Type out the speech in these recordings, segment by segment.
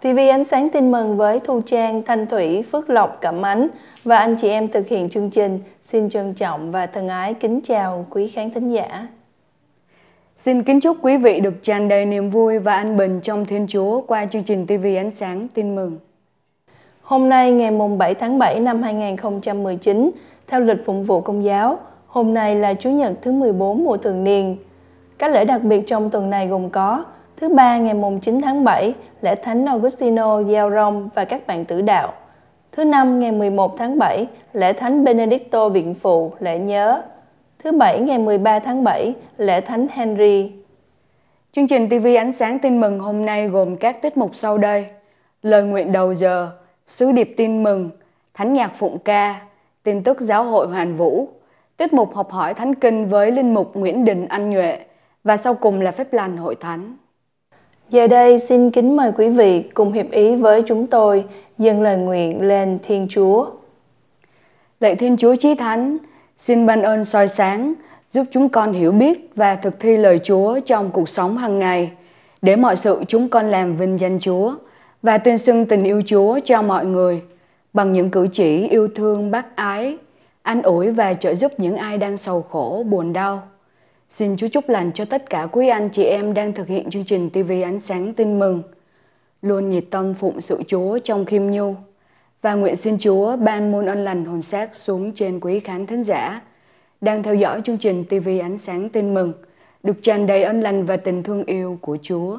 TV Ánh Sáng tin mừng với Thu Trang, Thanh Thủy, Phước Lộc, Cẩm Ánh và anh chị em thực hiện chương trình. Xin trân trọng và thân ái kính chào quý khán thính giả. Xin kính chúc quý vị được tràn đầy niềm vui và an bình trong Thiên Chúa qua chương trình TV Ánh Sáng tin mừng. Hôm nay ngày 7 tháng 7 năm 2019, theo lịch phụng vụ Công giáo, hôm nay là Chủ nhật thứ 14 mùa thường niên. Các lễ đặc biệt trong tuần này gồm có: thứ ba ngày 9 tháng 7, lễ Thánh Augustino gieo rông và các bạn tử đạo. Thứ năm ngày 11 tháng 7, lễ Thánh Benedicto Viện Phụ, lễ nhớ. Thứ bảy ngày 13 tháng 7, lễ Thánh Henry. Chương trình TV Ánh Sáng tin mừng hôm nay gồm các tiết mục sau đây: lời nguyện đầu giờ, sứ điệp tin mừng, thánh nhạc phụng ca, tin tức giáo hội Hoàn Vũ, tiết mục học hỏi thánh kinh với linh mục Nguyễn Đình Anh Nhuệ và sau cùng là phép lành hội thánh. Giờ đây xin kính mời quý vị cùng hiệp ý với chúng tôi dâng lời nguyện lên Thiên Chúa. Lạy Thiên Chúa Chí Thánh, xin ban ơn soi sáng, giúp chúng con hiểu biết và thực thi lời Chúa trong cuộc sống hàng ngày, để mọi sự chúng con làm vinh danh Chúa và tuyên xưng tình yêu Chúa cho mọi người bằng những cử chỉ yêu thương bác ái, an ủi và trợ giúp những ai đang sầu khổ, buồn đau. Xin Chúa chúc lành cho tất cả quý anh chị em đang thực hiện chương trình TV Ánh Sáng tin mừng, luôn nhiệt tâm phụng sự Chúa trong khiêm nhu, và nguyện xin Chúa ban muôn ân lành hồn xác xuống trên quý khán thính giả đang theo dõi chương trình TV Ánh Sáng tin mừng, được tràn đầy ân lành và tình thương yêu của Chúa.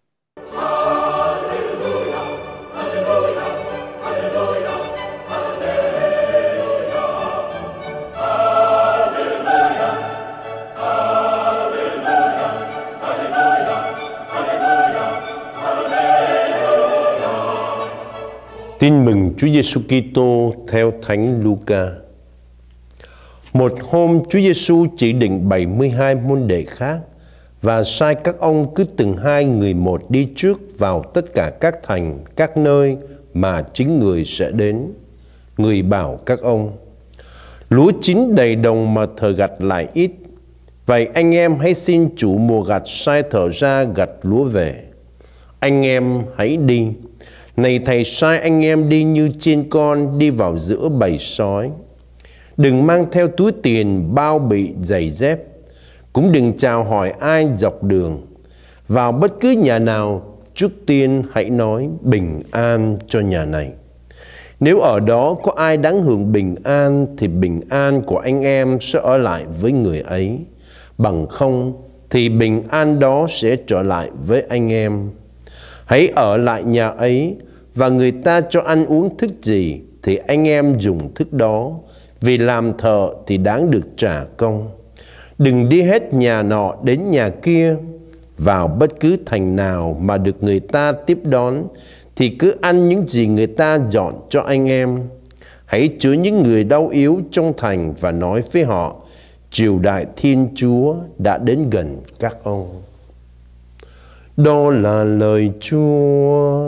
Tin mừng Chúa Giêsu Kitô theo Thánh Luca. Một hôm Chúa Giêsu chỉ định 72 môn đệ khác và sai các ông cứ từng 2 người một đi trước vào tất cả các thành, các nơi mà chính người sẽ đến. Người bảo các ông: lúa chín đầy đồng mà thợ gặt lại ít. Vậy anh em hãy xin chủ mùa gặt sai thợ ra gặt lúa về. Anh em hãy đi. Này thầy sai anh em đi như chiên con đi vào giữa bầy sói. Đừng mang theo túi tiền, bao bị, giày dép. Cũng đừng chào hỏi ai dọc đường. Vào bất cứ nhà nào, trước tiên hãy nói bình an cho nhà này. Nếu ở đó có ai đáng hưởng bình an thì bình an của anh em sẽ ở lại với người ấy. Bằng không thì bình an đó sẽ trở lại với anh em. Hãy ở lại nhà ấy, và người ta cho ăn uống thức gì thì anh em dùng thức đó, vì làm thợ thì đáng được trả công. Đừng đi hết nhà nọ đến nhà kia. Vào bất cứ thành nào mà được người ta tiếp đón thì cứ ăn những gì người ta dọn cho anh em. Hãy chứa những người đau yếu trong thành và nói với họ: triều đại Thiên Chúa đã đến gần các ông. Đó là lời Chúa.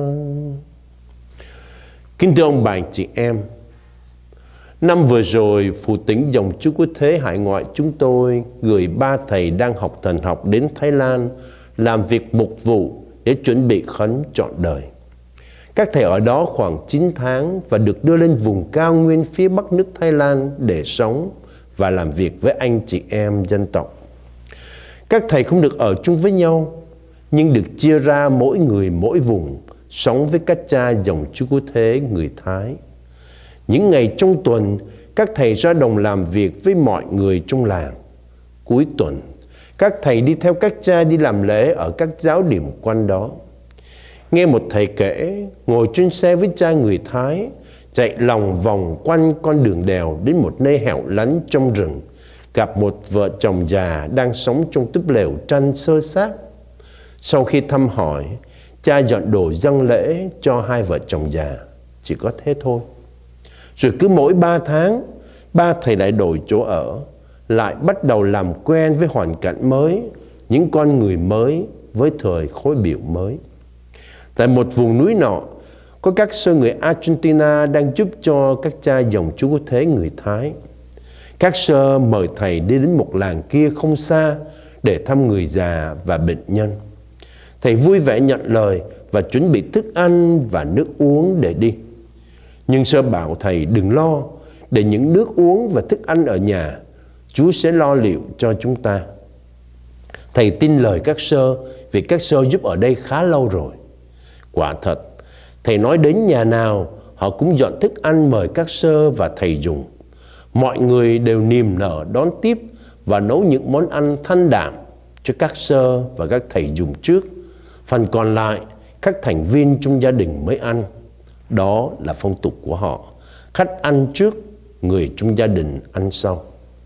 Kính thưa ông bà anh chị em, năm vừa rồi, Phụ Tĩnh Dòng Chúa Quốc Thế Hải Ngoại chúng tôi gửi 3 thầy đang học thần học đến Thái Lan làm việc mục vụ để chuẩn bị khấn trọn đời. Các thầy ở đó khoảng 9 tháng và được đưa lên vùng cao nguyên phía bắc nước Thái Lan để sống và làm việc với anh chị em dân tộc. Các thầy không được ở chung với nhau, nhưng được chia ra mỗi người mỗi vùng, sống với các cha dòng Chúa Cứu Thế người Thái. Những ngày trong tuần, các thầy ra đồng làm việc với mọi người trong làng. Cuối tuần, các thầy đi theo các cha đi làm lễ ở các giáo điểm quanh đó. Nghe một thầy kể, ngồi trên xe với cha người Thái, chạy lòng vòng quanh con đường đèo đến một nơi hẻo lánh trong rừng, gặp một vợ chồng già đang sống trong túp lều tranh xơ xác. Sau khi thăm hỏi, cha dọn đồ dâng lễ cho hai vợ chồng già. Chỉ có thế thôi. Rồi cứ mỗi 3 tháng, 3 thầy lại đổi chỗ ở, lại bắt đầu làm quen với hoàn cảnh mới, những con người mới với thời khối biểu mới. Tại một vùng núi nọ, có các sơ người Argentina đang giúp cho các cha dòng Chúa Cứu Thế người Thái. Các sơ mời thầy đi đến một làng kia không xa để thăm người già và bệnh nhân. Thầy vui vẻ nhận lời và chuẩn bị thức ăn và nước uống để đi. Nhưng sơ bảo thầy đừng lo, để những nước uống và thức ăn ở nhà, Chúa sẽ lo liệu cho chúng ta. Thầy tin lời các sơ, vì các sơ giúp ở đây khá lâu rồi. Quả thật, thầy nói đến nhà nào, họ cũng dọn thức ăn mời các sơ và thầy dùng. Mọi người đều niềm nở đón tiếp và nấu những món ăn thanh đạm cho các sơ và các thầy dùng trước. Phần còn lại, các thành viên trong gia đình mới ăn. Đó là phong tục của họ. Khách ăn trước, người trong gia đình ăn sau.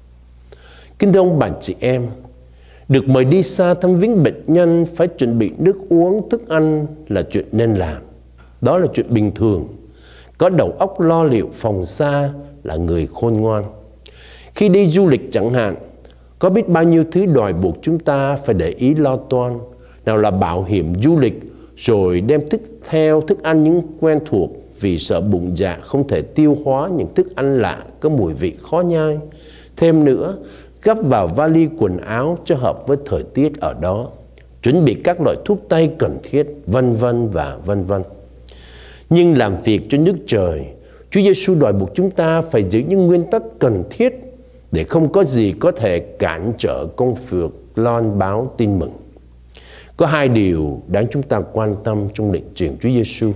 Kính thưa ông bà chị em, được mời đi xa thăm viếng bệnh nhân, phải chuẩn bị nước uống, thức ăn là chuyện nên làm. Đó là chuyện bình thường. Có đầu óc lo liệu phòng xa là người khôn ngoan. Khi đi du lịch chẳng hạn, có biết bao nhiêu thứ đòi buộc chúng ta phải để ý lo toan. Nào là bảo hiểm du lịch, rồi đem thức ăn những quen thuộc vì sợ bụng dạ không thể tiêu hóa những thức ăn lạ có mùi vị khó nhai. Thêm nữa, gấp vào vali quần áo cho hợp với thời tiết ở đó. Chuẩn bị các loại thuốc tây cần thiết, vân vân và vân vân. Nhưng làm việc cho nước trời, Chúa Giêsu đòi buộc chúng ta phải giữ những nguyên tắc cần thiết để không có gì có thể cản trở công việc loan báo tin mừng. Có hai điều đáng chúng ta quan tâm trong lệnh truyền Chúa Giêsu.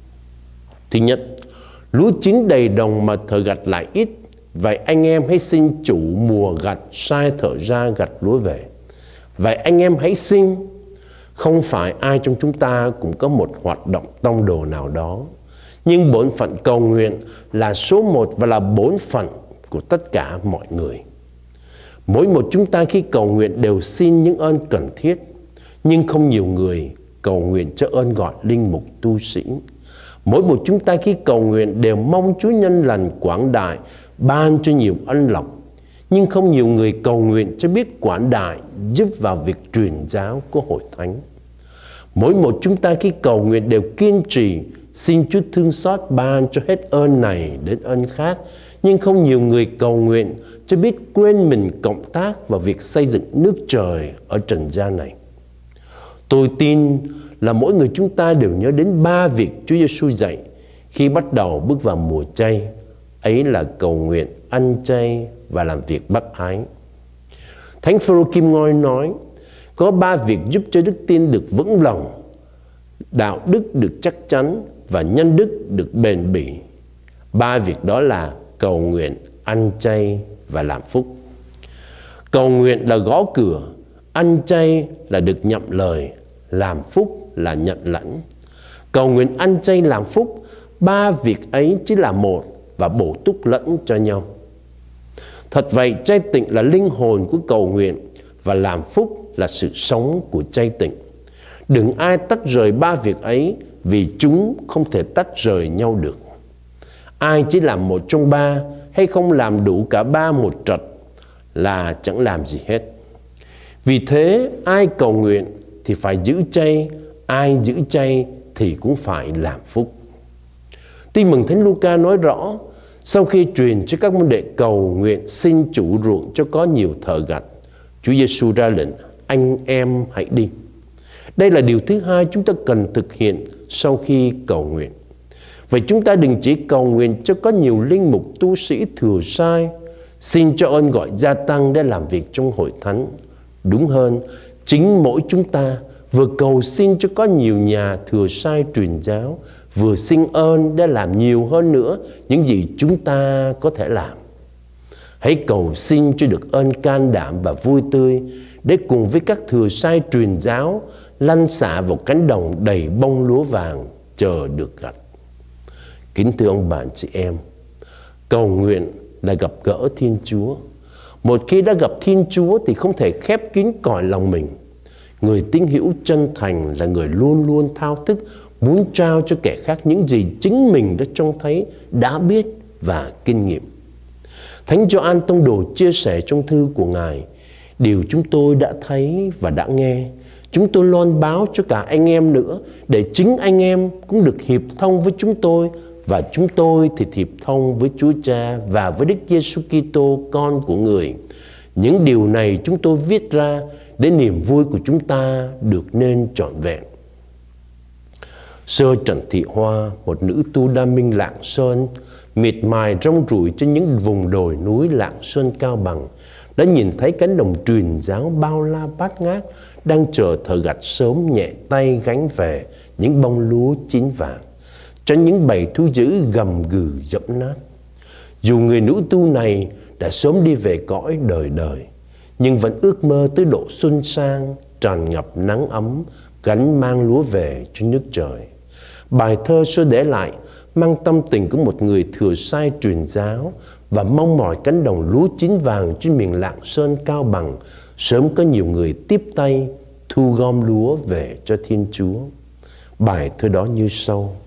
Thứ nhất, lúa chín đầy đồng mà thợ gặt lại ít, vậy anh em hãy xin chủ mùa gặt sai thợ ra gặt lúa về. Vậy anh em hãy xin. Không phải ai trong chúng ta cũng có một hoạt động tông đồ nào đó, nhưng bổn phận cầu nguyện là số một và là bổn phận của tất cả mọi người. Mỗi một chúng ta khi cầu nguyện đều xin những ơn cần thiết, nhưng không nhiều người cầu nguyện cho ơn gọi linh mục tu sĩ. Mỗi một chúng ta khi cầu nguyện đều mong Chúa nhân lành quảng đại ban cho nhiều ân lộc, nhưng không nhiều người cầu nguyện cho biết quảng đại giúp vào việc truyền giáo của hội thánh. Mỗi một chúng ta khi cầu nguyện đều kiên trì xin Chúa thương xót ban cho hết ơn này đến ơn khác, nhưng không nhiều người cầu nguyện cho biết quên mình cộng tác vào việc xây dựng nước trời ở trần gian này. Tôi tin là mỗi người chúng ta đều nhớ đến 3 việc Chúa Giêsu dạy khi bắt đầu bước vào mùa chay. Ấy là cầu nguyện, ăn chay và làm việc bác ái. Thánh Phêrô Kim Ngoi nói, có 3 việc giúp cho đức tin được vững lòng, đạo đức được chắc chắn và nhân đức được bền bỉ. 3 việc đó là cầu nguyện, ăn chay và làm phúc. Cầu nguyện là gõ cửa, ăn chay là được nhậm lời, làm phúc là nhận lãnh. Cầu nguyện, ăn chay, làm phúc, 3 việc ấy chỉ là một và bổ túc lẫn cho nhau. Thật vậy, chay tịnh là linh hồn của cầu nguyện và làm phúc là sự sống của chay tịnh. Đừng ai tách rời 3 việc ấy, vì chúng không thể tách rời nhau được. Ai chỉ làm một trong 3 hay không làm đủ cả 3 một trật là chẳng làm gì hết. Vì thế, ai cầu nguyện thì phải giữ chay, ai giữ chay thì cũng phải làm phúc. Tin mừng Thánh Luca nói rõ, sau khi truyền cho các môn đệ cầu nguyện xin chủ ruộng cho có nhiều thợ gặt, Chúa Giêsu ra lệnh, anh em hãy đi. Đây là điều thứ hai chúng ta cần thực hiện sau khi cầu nguyện. Vậy chúng ta đừng chỉ cầu nguyện cho có nhiều linh mục tu sĩ thừa sai, xin cho ơn gọi gia tăng để làm việc trong hội thánh. Đúng hơn, chính mỗi chúng ta vừa cầu xin cho có nhiều nhà thừa sai truyền giáo, vừa xin ơn để làm nhiều hơn nữa những gì chúng ta có thể làm. Hãy cầu xin cho được ơn can đảm và vui tươi để cùng với các thừa sai truyền giáo lăn xả vào cánh đồng đầy bông lúa vàng chờ được gặt. Kính thưa ông bạn chị em, cầu nguyện là gặp gỡ Thiên Chúa. Một khi đã gặp Thiên Chúa thì không thể khép kín cõi lòng mình. Người tín hữu chân thành là người luôn luôn thao thức muốn trao cho kẻ khác những gì chính mình đã trông thấy, đã biết và kinh nghiệm. Thánh Gioan Tông Đồ chia sẻ trong thư của Ngài, điều chúng tôi đã thấy và đã nghe, chúng tôi loan báo cho cả anh em nữa, để chính anh em cũng được hiệp thông với chúng tôi, và chúng tôi thì hiệp thông với Chúa Cha và với Đức Giêsu Kitô, con của Người. Những điều này chúng tôi viết ra để niềm vui của chúng ta được nên trọn vẹn. Sơ Trần Thị Hoa, một nữ tu đa minh Lạng Sơn, miệt mài rong ruổi trên những vùng đồi núi Lạng Sơn Cao Bằng, đã nhìn thấy cánh đồng truyền giáo bao la bát ngát đang chờ thợ gặt sớm nhẹ tay gánh về những bông lúa chín vàng, tránh những bầy thú dữ gầm gừ dẫm nát. Dù người nữ tu này đã sớm đi về cõi đời đời, nhưng vẫn ước mơ tới độ xuân sang, tràn ngập nắng ấm, gánh mang lúa về cho nước trời. Bài thơ Sơ để lại mang tâm tình của một người thừa sai truyền giáo và mong mỏi cánh đồng lúa chín vàng trên miền Lạng Sơn Cao Bằng sớm có nhiều người tiếp tay thu gom lúa về cho Thiên Chúa. Bài thơ đó như sau: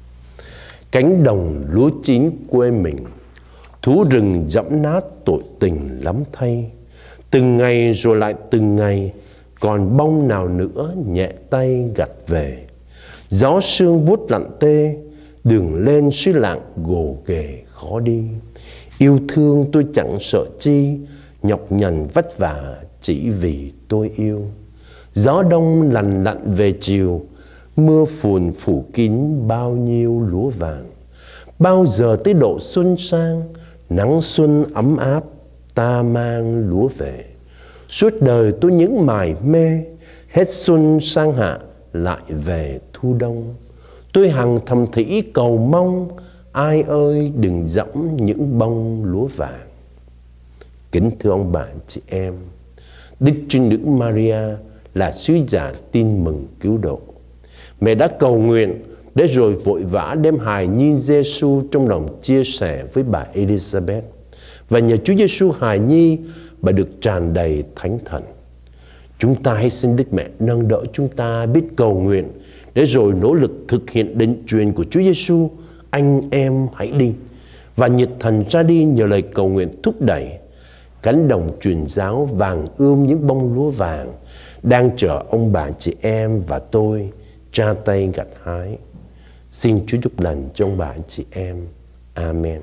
cánh đồng lúa chín quê mình, thú rừng dẫm nát tội tình lắm thay. Từng ngày rồi lại từng ngày, còn bông nào nữa nhẹ tay gặt về. Gió sương buốt lặn tê, đường lên suối Lạng gồ ghề khó đi. Yêu thương tôi chẳng sợ chi, nhọc nhằn vất vả chỉ vì tôi yêu. Gió đông lằn lặn về chiều, mưa phùn phủ kín bao nhiêu lúa vàng. Bao giờ tới độ xuân sang, nắng xuân ấm áp, ta mang lúa về. Suốt đời tôi những mải mê, hết xuân sang hạ lại về thu đông. Tôi hằng thầm thỉ cầu mong, ai ơi đừng dẫm những bông lúa vàng. Kính thưa ông bà chị em, Đức Trinh Nữ Maria là sứ giả tin mừng cứu độ. Mẹ đã cầu nguyện để rồi vội vã đem hài nhi Giêsu trong lòng chia sẻ với bà Elizabeth. Và nhờ Chúa Giêsu hài nhi, bà được tràn đầy thánh thần. Chúng ta hãy xin Đức Mẹ nâng đỡ chúng ta biết cầu nguyện, để rồi nỗ lực thực hiện định truyền của Chúa Giêsu: anh em hãy đi, và nhiệt thành ra đi nhờ lời cầu nguyện thúc đẩy. Cánh đồng truyền giáo vàng ươm những bông lúa vàng đang chờ ông bà chị em và tôi tra tay gặt hái. Xin Chúa chúc lành cho ông bà chị em. Amen.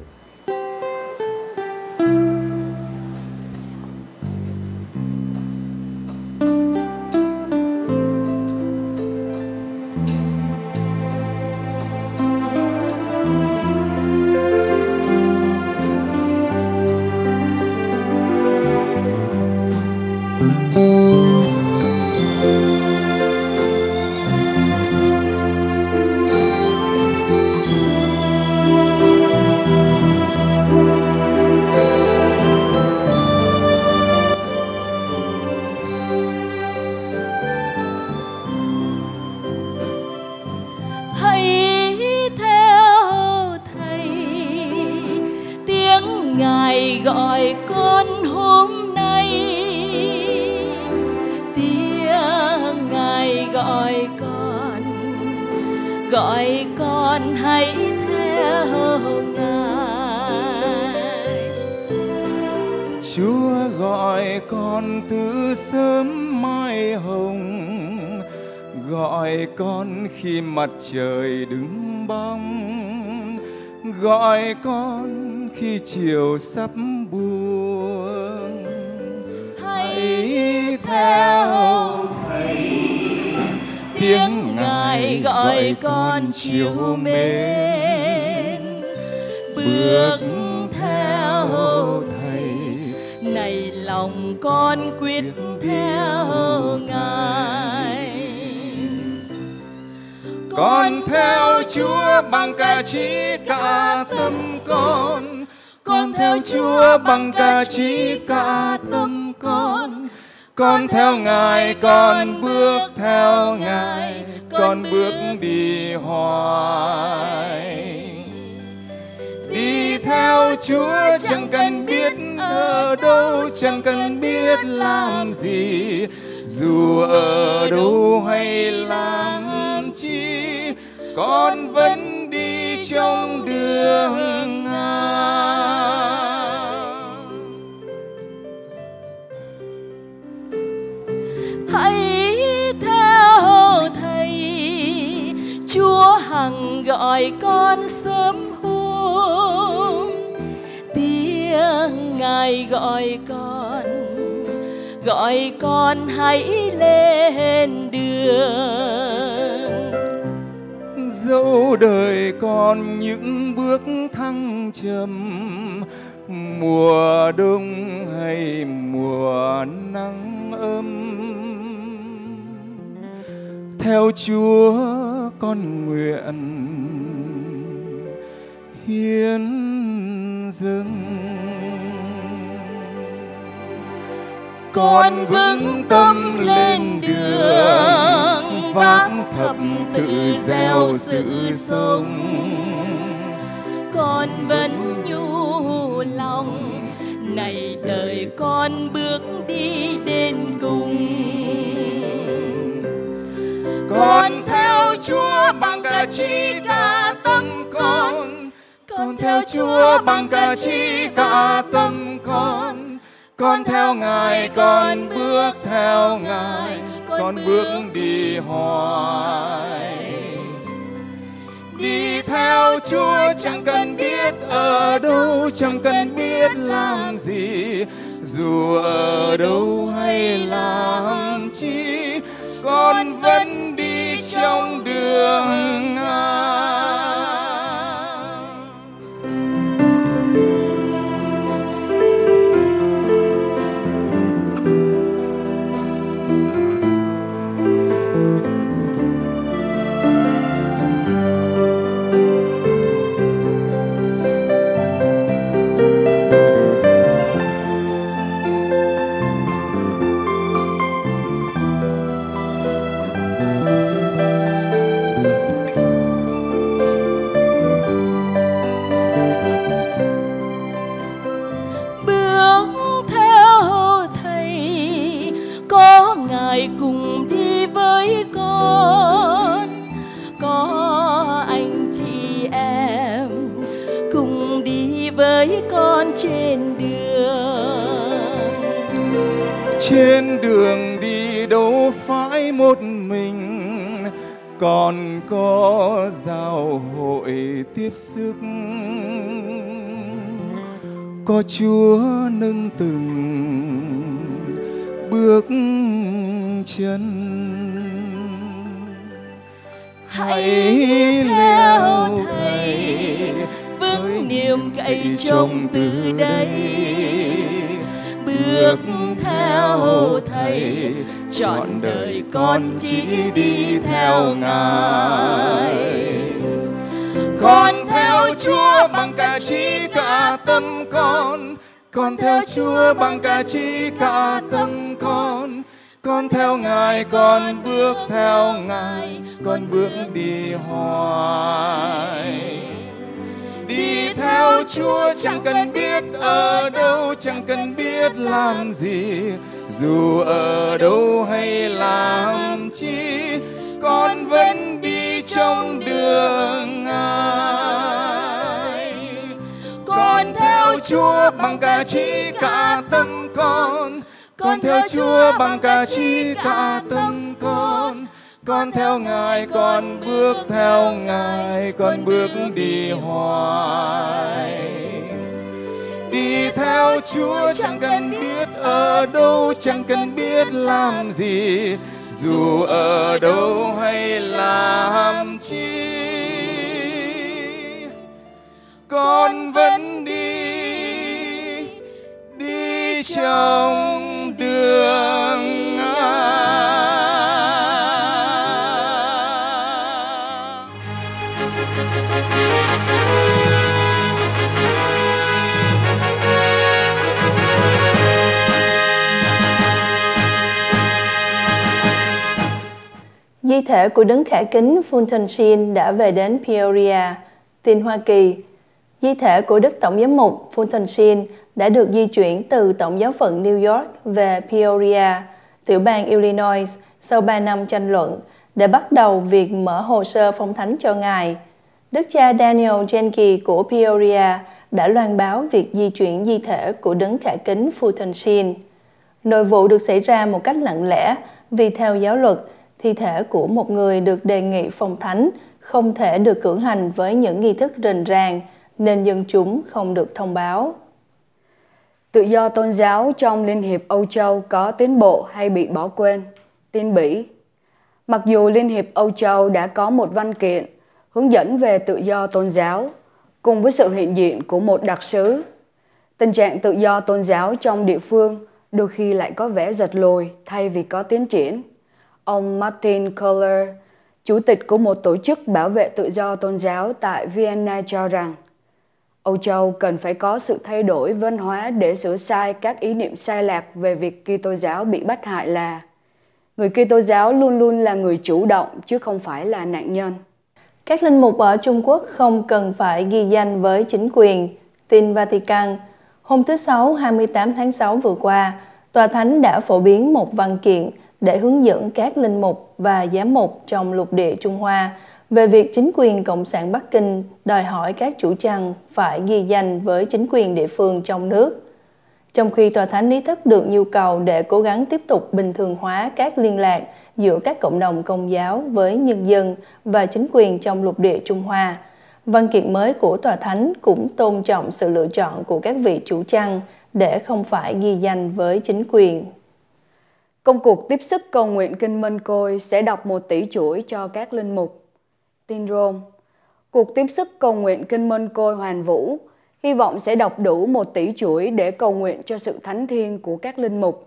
Ngài gọi con hôm nay, tiếng Ngài gọi con hãy theo Ngài. Chúa gọi con từ sớm mai hồng, gọi con khi mặt trời đứng bóng, gọi con khi chiều sắp buông. Hãy theo Thầy, tiếng Ngài gọi con chiều mến. Bước theo Thầy, này lòng con quyết theo Ngài. Con theo Chúa bằng cả trí cả tâm con, con theo Chúa bằng cả trí cả tâm con. Con theo Ngài, con bước theo Ngài, con bước đi hoài. Đi theo Chúa chẳng cần biết ở đâu, chẳng cần biết làm gì, dù ở đâu hay làm chi, con vẫn đi trong đường Ngài. Hãy theo Thầy, Chúa hằng gọi con sớm hôm. Tiếng Ngài gọi con hãy lên đường. dẫu đời còn những bước thăng trầm, mùa đông hay mùa nắng ấm. Theo Chúa con nguyện hiến dâng. Con vững tâm lên đường, vác thập tự gieo sự sống. Con vẫn nhu lòng, này đời con bước đi đến cùng. Con theo Chúa bằng cả trí cả tâm con theo Chúa bằng cả trí cả tâm con theo Ngài, con bước theo Ngài, con bước đi hoài. Đi theo Chúa chẳng cần biết ở đâu, chẳng cần biết làm gì, dù ở đâu hay làm chi, con vẫn đi trong đường Ngài. Cùng đi với con, có anh chị em cùng đi với con trên đường. Trên đường đi đâu phải một mình, còn có giao hội tiếp sức, có Chúa nâng từng bước chân. Hãy theo Thầy vững niềm cậy trông từ đây, bước theo Thầy trọn đời con chỉ đi theo Ngài. Con theo Chúa bằng cả trí cả tâm con theo Chúa bằng cả trí cả tâm con theo Ngài, con bước theo Ngài, con bước đi hoài. Đi theo Chúa chẳng cần biết ở đâu, chẳng cần biết làm gì, dù ở đâu hay làm chi, con vẫn đi trong đường Ngài. Con theo Chúa bằng cả trí cả tâm con theo Chúa bằng cả trí cả tâm con theo Ngài, con bước theo Ngài, con bước đi hoài. Đi theo Chúa chẳng cần biết ở đâu, chẳng cần biết làm gì, dù ở đâu hay làm chi, con vẫn đi trong đường Di thể của Đấng Khải Kính Fulton Sheen đã về đến Peoria, tin Hoa Kỳ. Di thể của Đức Tổng giám mục Fulton Sheen đã được di chuyển từ Tổng giáo phận New York về Peoria, tiểu bang Illinois, sau 3 năm tranh luận, để bắt đầu việc mở hồ sơ phong thánh cho Ngài. Đức cha Daniel Jenke của Peoria đã loan báo việc di chuyển di thể của Đấng Khải Kính Fulton Sheen. Nội vụ được xảy ra một cách lặng lẽ vì theo giáo luật, thi thể của một người được đề nghị phong thánh không thể được cử hành với những nghi thức rình ràng, nên dân chúng không được thông báo. Tự do tôn giáo trong Liên hiệp Âu Châu có tiến bộ hay bị bỏ quên? Tin Bỉ. Mặc dù Liên hiệp Âu Châu đã có một văn kiện hướng dẫn về tự do tôn giáo, cùng với sự hiện diện của một đặc sứ. Tình trạng tự do tôn giáo trong địa phương đôi khi lại có vẻ giật lùi thay vì có tiến triển. Ông Martin Kohler, chủ tịch của một tổ chức bảo vệ tự do tôn giáo tại Vienna cho rằng Âu Châu cần phải có sự thay đổi văn hóa để sửa sai các ý niệm sai lạc về việc Kitô giáo bị bắt hại là người Kitô giáo luôn luôn là người chủ động chứ không phải là nạn nhân. Các linh mục ở Trung Quốc không cần phải ghi danh với chính quyền. Tin Vatican. Hôm thứ Sáu 28 tháng 6 vừa qua, Tòa Thánh đã phổ biến một văn kiện để hướng dẫn các linh mục và giám mục trong lục địa Trung Hoa về việc chính quyền Cộng sản Bắc Kinh đòi hỏi các chủ chăn phải ghi danh với chính quyền địa phương trong nước. Trong khi Tòa Thánh ý thức được nhu cầu để cố gắng tiếp tục bình thường hóa các liên lạc giữa các cộng đồng Công giáo với nhân dân và chính quyền trong lục địa Trung Hoa, văn kiện mới của Tòa Thánh cũng tôn trọng sự lựa chọn của các vị chủ chăn để không phải ghi danh với chính quyền. Công cuộc tiếp sức cầu nguyện Kinh Mân Côi sẽ đọc 1 tỷ chuỗi cho các linh mục. Tin Rome. Cuộc tiếp sức cầu nguyện Kinh Mân Côi hoàn vũ hy vọng sẽ đọc đủ 1 tỷ chuỗi để cầu nguyện cho sự thánh thiêng của các linh mục.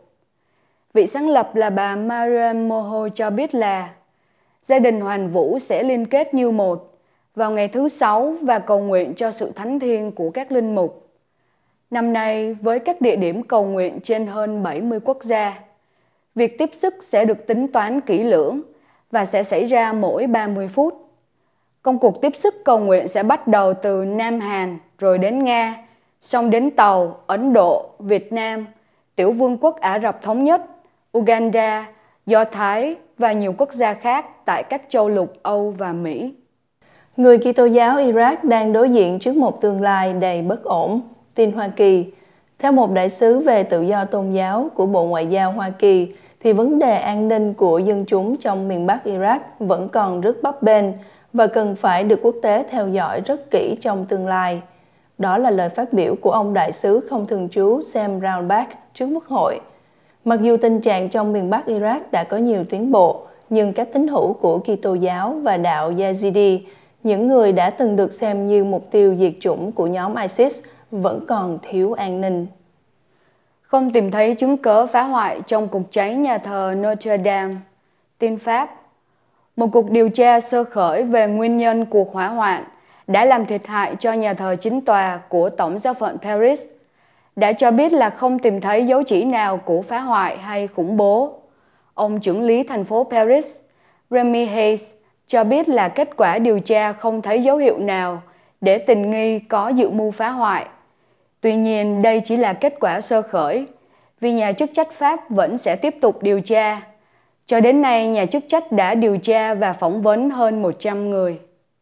Vị sáng lập là bà Mariam Moho cho biết là gia đình hoàn vũ sẽ liên kết như một vào ngày thứ 6 và cầu nguyện cho sự thánh thiêng của các linh mục. Năm nay, với các địa điểm cầu nguyện trên hơn 70 quốc gia, việc tiếp sức sẽ được tính toán kỹ lưỡng và sẽ xảy ra mỗi 30 phút. Công cuộc tiếp sức cầu nguyện sẽ bắt đầu từ Nam Hàn, rồi đến Nga, xong đến Tàu, Ấn Độ, Việt Nam, Tiểu Vương quốc Ả Rập Thống Nhất, Uganda, Do Thái và nhiều quốc gia khác tại các châu lục Âu và Mỹ. Người Kitô giáo Iraq đang đối diện trước một tương lai đầy bất ổn. Tin Hoa Kỳ. Theo một đại sứ về tự do tôn giáo của Bộ Ngoại giao Hoa Kỳ, thì vấn đề an ninh của dân chúng trong miền Bắc Iraq vẫn còn rất bấp bênh và cần phải được quốc tế theo dõi rất kỹ trong tương lai. Đó là lời phát biểu của ông đại sứ không thường trú Sam Brownback trước Quốc hội. Mặc dù tình trạng trong miền Bắc Iraq đã có nhiều tiến bộ, nhưng các tín hữu của Kitô giáo và đạo Yazidi, những người đã từng được xem như mục tiêu diệt chủng của nhóm ISIS, vẫn còn thiếu an ninh. Không tìm thấy chứng cớ phá hoại trong cuộc cháy nhà thờ Notre Dame. Tin Pháp. Một cuộc điều tra sơ khởi về nguyên nhân cuộc hỏa hoạn đã làm thiệt hại cho nhà thờ chính tòa của Tổng giáo phận Paris đã cho biết là không tìm thấy dấu chỉ nào của phá hoại hay khủng bố. Ông trưởng lý thành phố Paris, Remy Hayes, cho biết là kết quả điều tra không thấy dấu hiệu nào để tình nghi có dự mưu phá hoại. Tuy nhiên, đây chỉ là kết quả sơ khởi, vì nhà chức trách Pháp vẫn sẽ tiếp tục điều tra. Cho đến nay, nhà chức trách đã điều tra và phỏng vấn hơn 100 người.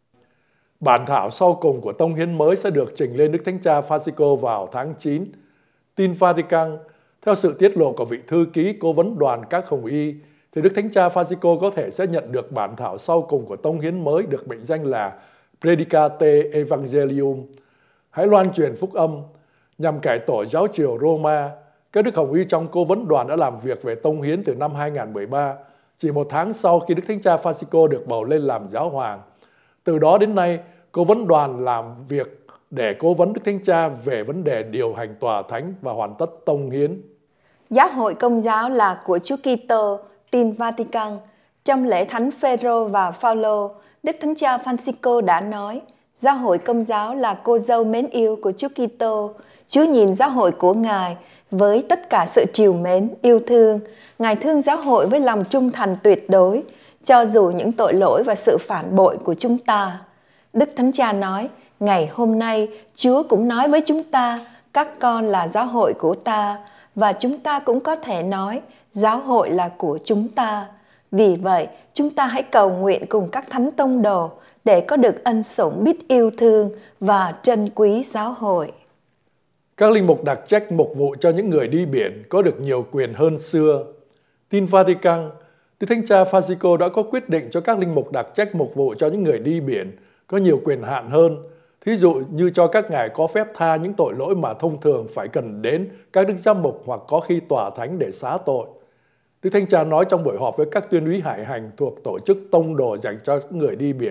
Bản thảo sau cùng của tông hiến mới sẽ được trình lên Đức Thánh Cha Francisco vào tháng 9. Tin Vatican. Theo sự tiết lộ của vị thư ký cố vấn đoàn các hồng y, thì Đức Thánh Cha Francisco có thể sẽ nhận được bản thảo sau cùng của tông hiến mới được mệnh danh là Predicate Evangelium, hãy loan truyền phúc âm, nhằm cải tổ giáo triều Roma. Các đức hồng y trong cố vấn đoàn đã làm việc về tông hiến từ năm 2013, chỉ 1 tháng sau khi Đức Thánh Cha Francisco được bầu lên làm giáo hoàng. Từ đó đến nay, cố vấn đoàn làm việc để cố vấn Đức Thánh Cha về vấn đề điều hành tòa thánh và hoàn tất tông hiến. Giáo hội Công giáo là của Chúa Kitô. Tin Vatican. Trong lễ Thánh Phêrô và Phaolô, Đức Thánh Cha Francisco đã nói: Giáo hội Công giáo là cô dâu mến yêu của Chúa Kitô. Chúa nhìn giáo hội của Ngài với tất cả sự trìu mến, yêu thương. Ngài thương giáo hội với lòng trung thành tuyệt đối, cho dù những tội lỗi và sự phản bội của chúng ta. Đức Thánh Cha nói: ngày hôm nay Chúa cũng nói với chúng ta, các con là giáo hội của ta, và chúng ta cũng có thể nói giáo hội là của chúng ta. Vì vậy, chúng ta hãy cầu nguyện cùng các thánh tông đồ để có được ân sủng biết yêu thương và trân quý giáo hội. Các linh mục đặc trách mục vụ cho những người đi biển có được nhiều quyền hơn xưa. Tin Vatican. Đức Thánh Cha Francisco đã có quyết định cho các linh mục đặc trách mục vụ cho những người đi biển có nhiều quyền hạn hơn. Thí dụ như cho các ngài có phép tha những tội lỗi mà thông thường phải cần đến các đức giám mục hoặc có khi tòa thánh để xá tội. Đức Thánh Cha nói trong buổi họp với các tuyên úy hải hành thuộc tổ chức tông đồ dành cho người đi biển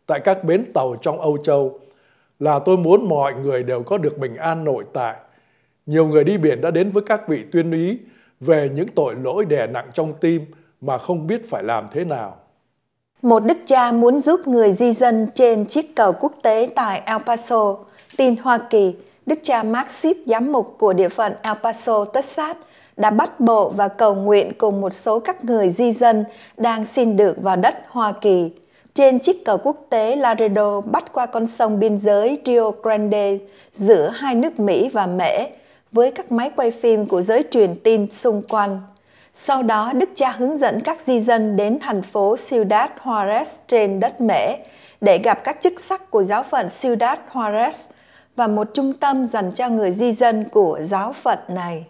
tại các bến tàu trong Âu Châu là tôi muốn mọi người đều có được bình an nội tại. Nhiều người đi biển đã đến với các vị tuyên úy về những tội lỗi đè nặng trong tim mà không biết phải làm thế nào. Một đức cha muốn giúp người di dân trên chiếc cầu quốc tế tại El Paso, tin Hoa Kỳ, đức cha Mark Sip, giám mục của địa phận El Paso, Texas, đã bắt bộ và cầu nguyện cùng một số các người di dân đang xin được vào đất Hoa Kỳ. Trên chiếc cầu quốc tế Laredo bắt qua con sông biên giới Rio Grande giữa hai nước Mỹ và Mễ, với các máy quay phim của giới truyền tin xung quanh. Sau đó, đức cha hướng dẫn các di dân đến thành phố Ciudad Juarez trên đất Mễ để gặp các chức sắc của giáo phận Ciudad Juarez và một trung tâm dành cho người di dân của giáo phận này.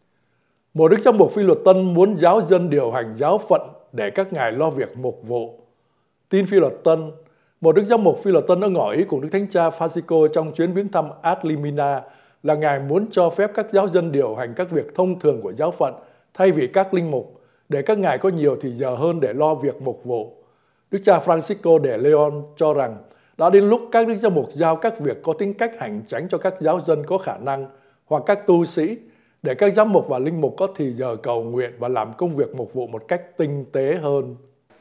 Một đức giám mục Phi Luật Tân muốn giáo dân điều hành giáo phận để các ngài lo việc mục vụ. Tin Phi Luật Tân, một đức giám mục Phi Luật Tân đã ngỏ ý cùng Đức Thánh Cha Francisco trong chuyến viếng thăm Adlimina là ngài muốn cho phép các giáo dân điều hành các việc thông thường của giáo phận thay vì các linh mục, để các ngài có nhiều thì giờ hơn để lo việc mục vụ. Đức cha Francisco de Leon cho rằng đã đến lúc các đức giám mục giao các việc có tính cách hành chánh cho các giáo dân có khả năng hoặc các tu sĩ, để các giám mục và linh mục có thì giờ cầu nguyện và làm công việc mục vụ một cách tinh tế hơn.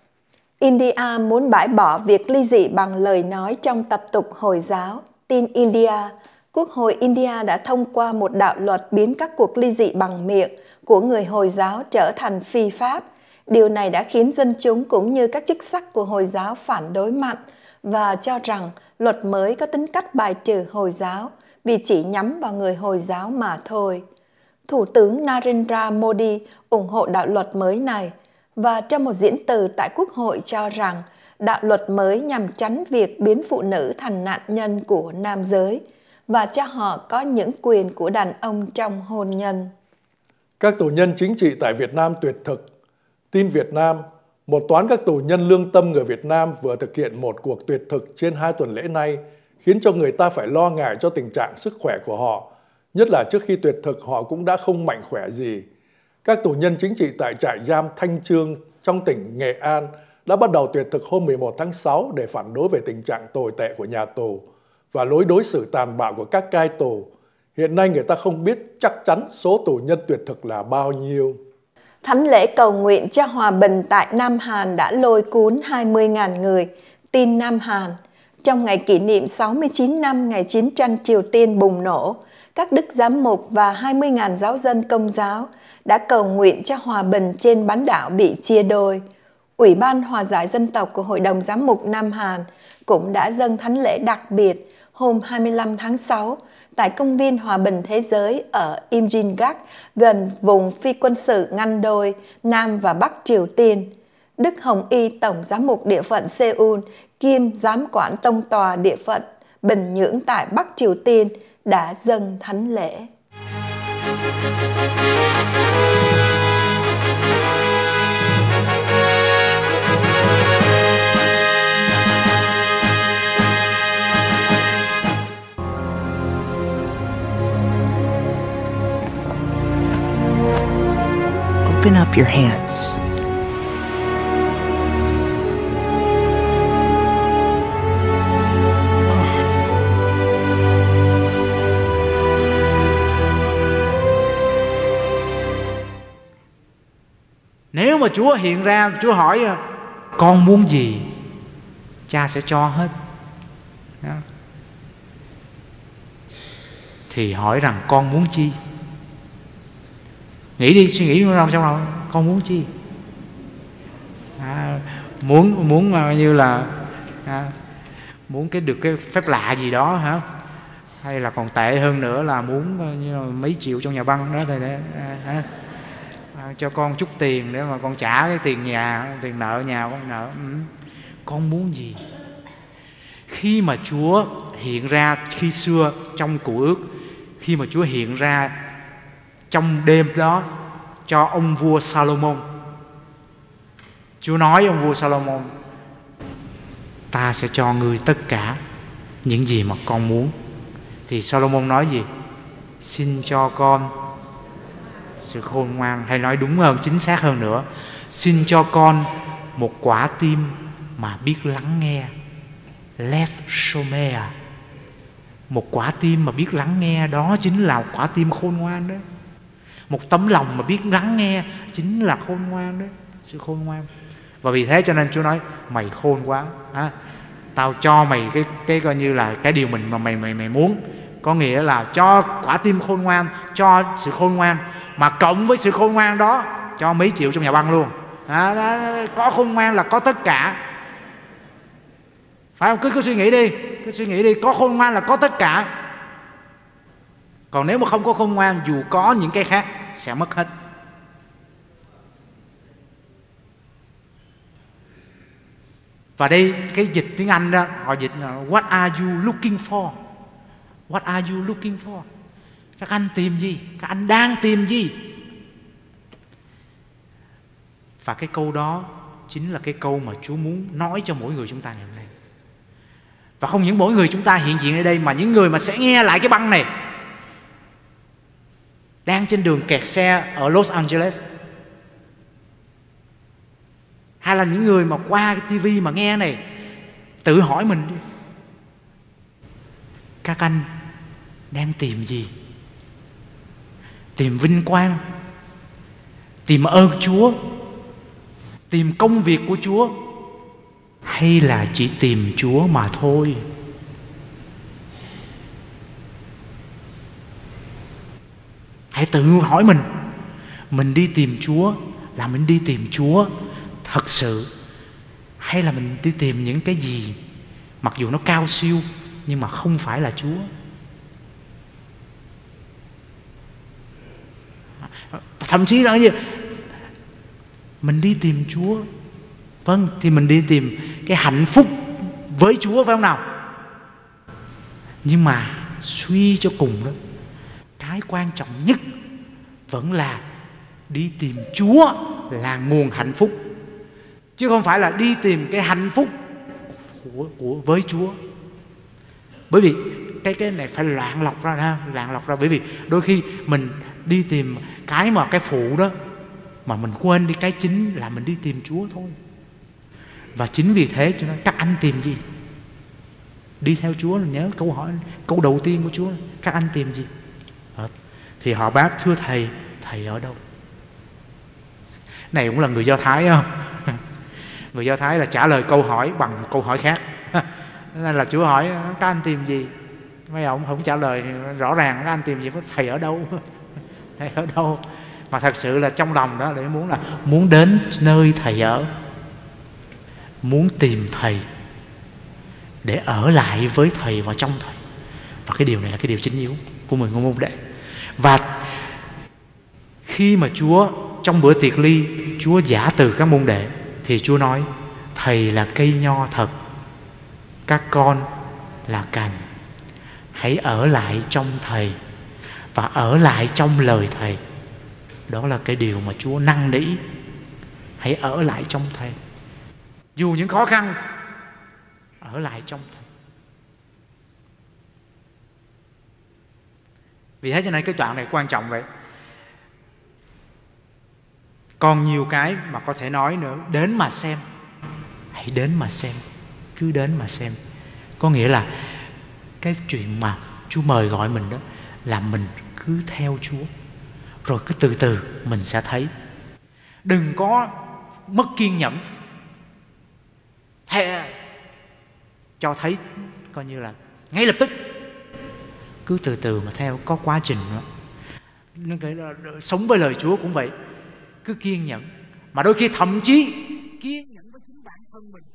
India muốn bãi bỏ việc ly dị bằng lời nói trong tập tục Hồi giáo. Tin India, Quốc hội India đã thông qua một đạo luật biến các cuộc ly dị bằng miệng của người Hồi giáo trở thành phi pháp. Điều này đã khiến dân chúng cũng như các chức sắc của Hồi giáo phản đối mạnh và cho rằng luật mới có tính cách bài trừ Hồi giáo vì chỉ nhắm vào người Hồi giáo mà thôi. Thủ tướng Narendra Modi ủng hộ đạo luật mới này và trong một diễn từ tại Quốc hội cho rằng đạo luật mới nhằm tránh việc biến phụ nữ thành nạn nhân của nam giới và cho họ có những quyền của đàn ông trong hôn nhân. Các tù nhân chính trị tại Việt Nam tuyệt thực. Tin Việt Nam, một toán các tù nhân lương tâm người Việt Nam vừa thực hiện một cuộc tuyệt thực trên 2 tuần lễ nay, khiến cho người ta phải lo ngại cho tình trạng sức khỏe của họ, nhất là trước khi tuyệt thực họ cũng đã không mạnh khỏe gì. Các tù nhân chính trị tại trại giam Thanh Chương trong tỉnh Nghệ An đã bắt đầu tuyệt thực hôm 11 tháng 6 để phản đối về tình trạng tồi tệ của nhà tù và lối đối xử tàn bạo của các cai tù. Hiện nay người ta không biết chắc chắn số tù nhân tuyệt thực là bao nhiêu. Thánh lễ cầu nguyện cho hòa bình tại Nam Hàn đã lôi cuốn 20.000 người. Tin Nam Hàn, trong ngày kỷ niệm 69 năm ngày chiến tranh Triều Tiên bùng nổ, các đức giám mục và 20.000 giáo dân Công giáo đã cầu nguyện cho hòa bình trên bán đảo bị chia đôi. Ủy ban Hòa giải dân tộc của Hội đồng Giám mục Nam Hàn cũng đã dâng thánh lễ đặc biệt hôm 25 tháng 6 tại Công viên Hòa bình Thế giới ở Imjingak, gần vùng phi quân sự ngăn đôi Nam và Bắc Triều Tiên. Đức Hồng Y, Tổng Giám mục địa phận Seoul, kiêm Giám quản Tông tòa địa phận Bình Nhưỡng tại Bắc Triều Tiên đã dâng thánh lễ. Open up your hands. Nếu mà Chúa hiện ra, Chúa hỏi con muốn gì, Cha sẽ cho hết. Đó. Thì hỏi rằng con muốn chi? Nghĩ đi, suy nghĩ trong lòng con muốn chi? Muốn như là muốn được cái phép lạ gì đó hả? Hay là còn tệ hơn nữa là muốn như là mấy triệu trong nhà băng đó thì cho con chút tiền để mà con trả cái tiền nợ nhà con nợ. Con muốn gì? Khi mà Chúa hiện ra khi xưa trong Cựu Ước, khi mà Chúa hiện ra trong đêm đó cho ông vua Salomon, Chúa nói ông vua Salomon: ta sẽ cho ngươi tất cả những gì mà con muốn. Thì Salomon nói gì? Xin cho con sự khôn ngoan, hay nói đúng hơn, chính xác hơn nữa, xin cho con một quả tim mà biết lắng nghe. Lev Shomea. Một quả tim mà biết lắng nghe, đó chính là quả tim khôn ngoan đó. Một tấm lòng mà biết lắng nghe chính là khôn ngoan đó, sự khôn ngoan. Và vì thế cho nên Chúa nói mày khôn quá, tao cho mày cái coi như là cái điều mình mà mày muốn. Có nghĩa là cho quả tim khôn ngoan, cho sự khôn ngoan, mà cộng với sự khôn ngoan đó cho mấy triệu trong nhà băng luôn. Có khôn ngoan là có tất cả, phải không? Cứ suy nghĩ đi, có khôn ngoan là có tất cả. Còn nếu mà không có khôn ngoan, dù có những cái khác sẽ mất hết. Và đây cái dịch tiếng Anh đó, họ dịch là what are you looking for? What are you looking for? Các anh tìm gì? Các anh đang tìm gì? Và cái câu đó chính là cái câu mà Chúa muốn nói cho mỗi người chúng ta ngày hôm nay. Và không những mỗi người chúng ta hiện diện ở đây, mà những người mà sẽ nghe lại cái băng này đang trên đường kẹt xe ở Los Angeles, hay là những người mà qua cái tivi mà nghe này, tự hỏi mình đi, các anh đang tìm gì? Tìm vinh quang, tìm ơn Chúa, tìm công việc của Chúa, hay là chỉ tìm Chúa mà thôi? Hãy tự hỏi mình đi tìm Chúa là mình đi tìm Chúa thật sự, hay là mình đi tìm những cái gì mặc dù nó cao siêu nhưng mà không phải là Chúa? Thậm chí là gì? Mình đi tìm Chúa, vâng, thì mình đi tìm cái hạnh phúc với Chúa, phải không nào? Nhưng mà suy cho cùng đó, cái quan trọng nhất vẫn là đi tìm Chúa là nguồn hạnh phúc, chứ không phải là đi tìm cái hạnh phúc với Chúa. Bởi vì cái này phải loạn lọc ra, bởi vì đôi khi mình đi tìm cái mà cái phụ đó mà mình quên đi cái chính là mình đi tìm Chúa thôi. Và chính vì thế cho nên các anh tìm gì? Đi theo Chúa là nhớ câu đầu tiên của Chúa, các anh tìm gì? Thì họ bác, thưa thầy, thầy ở đâu? Này cũng là người Do Thái không? Người Do Thái là trả lời câu hỏi bằng câu hỏi khác. Nên là Chúa hỏi các anh tìm gì? Mấy ông không trả lời rõ ràng các anh tìm gì, thầy ở đâu? Thầy ở đâu? Mà thật sự là trong lòng đó để muốn đến nơi thầy ở, muốn tìm thầy để ở lại với thầy và trong thầy. Và cái điều này là cái điều chính yếu của 10 ngôn môn đệ. Và khi mà Chúa trong bữa tiệc ly, Chúa giả từ các môn đệ thì Chúa nói thầy là cây nho thật, các con là cành. Hãy ở lại trong thầy và ở lại trong lời thầy. Đó là cái điều mà Chúa năn nỉ. Hãy ở lại trong thầy, dù những khó khăn, ở lại trong thầy. Vì thế cho nên cái đoạn này quan trọng vậy. Còn nhiều cái mà có thể nói nữa. Đến mà xem. Hãy đến mà xem. Cứ đến mà xem. Có nghĩa là cái chuyện mà Chúa mời gọi mình đó là mình cứ theo Chúa, rồi cứ từ từ mình sẽ thấy. Đừng có mất kiên nhẫn cho thấy coi như là ngay lập tức. Cứ từ từ mà theo, có quá trình nữa. Sống với lời Chúa cũng vậy, cứ kiên nhẫn. Mà đôi khi thậm chí kiên nhẫn với chính bản thân mình.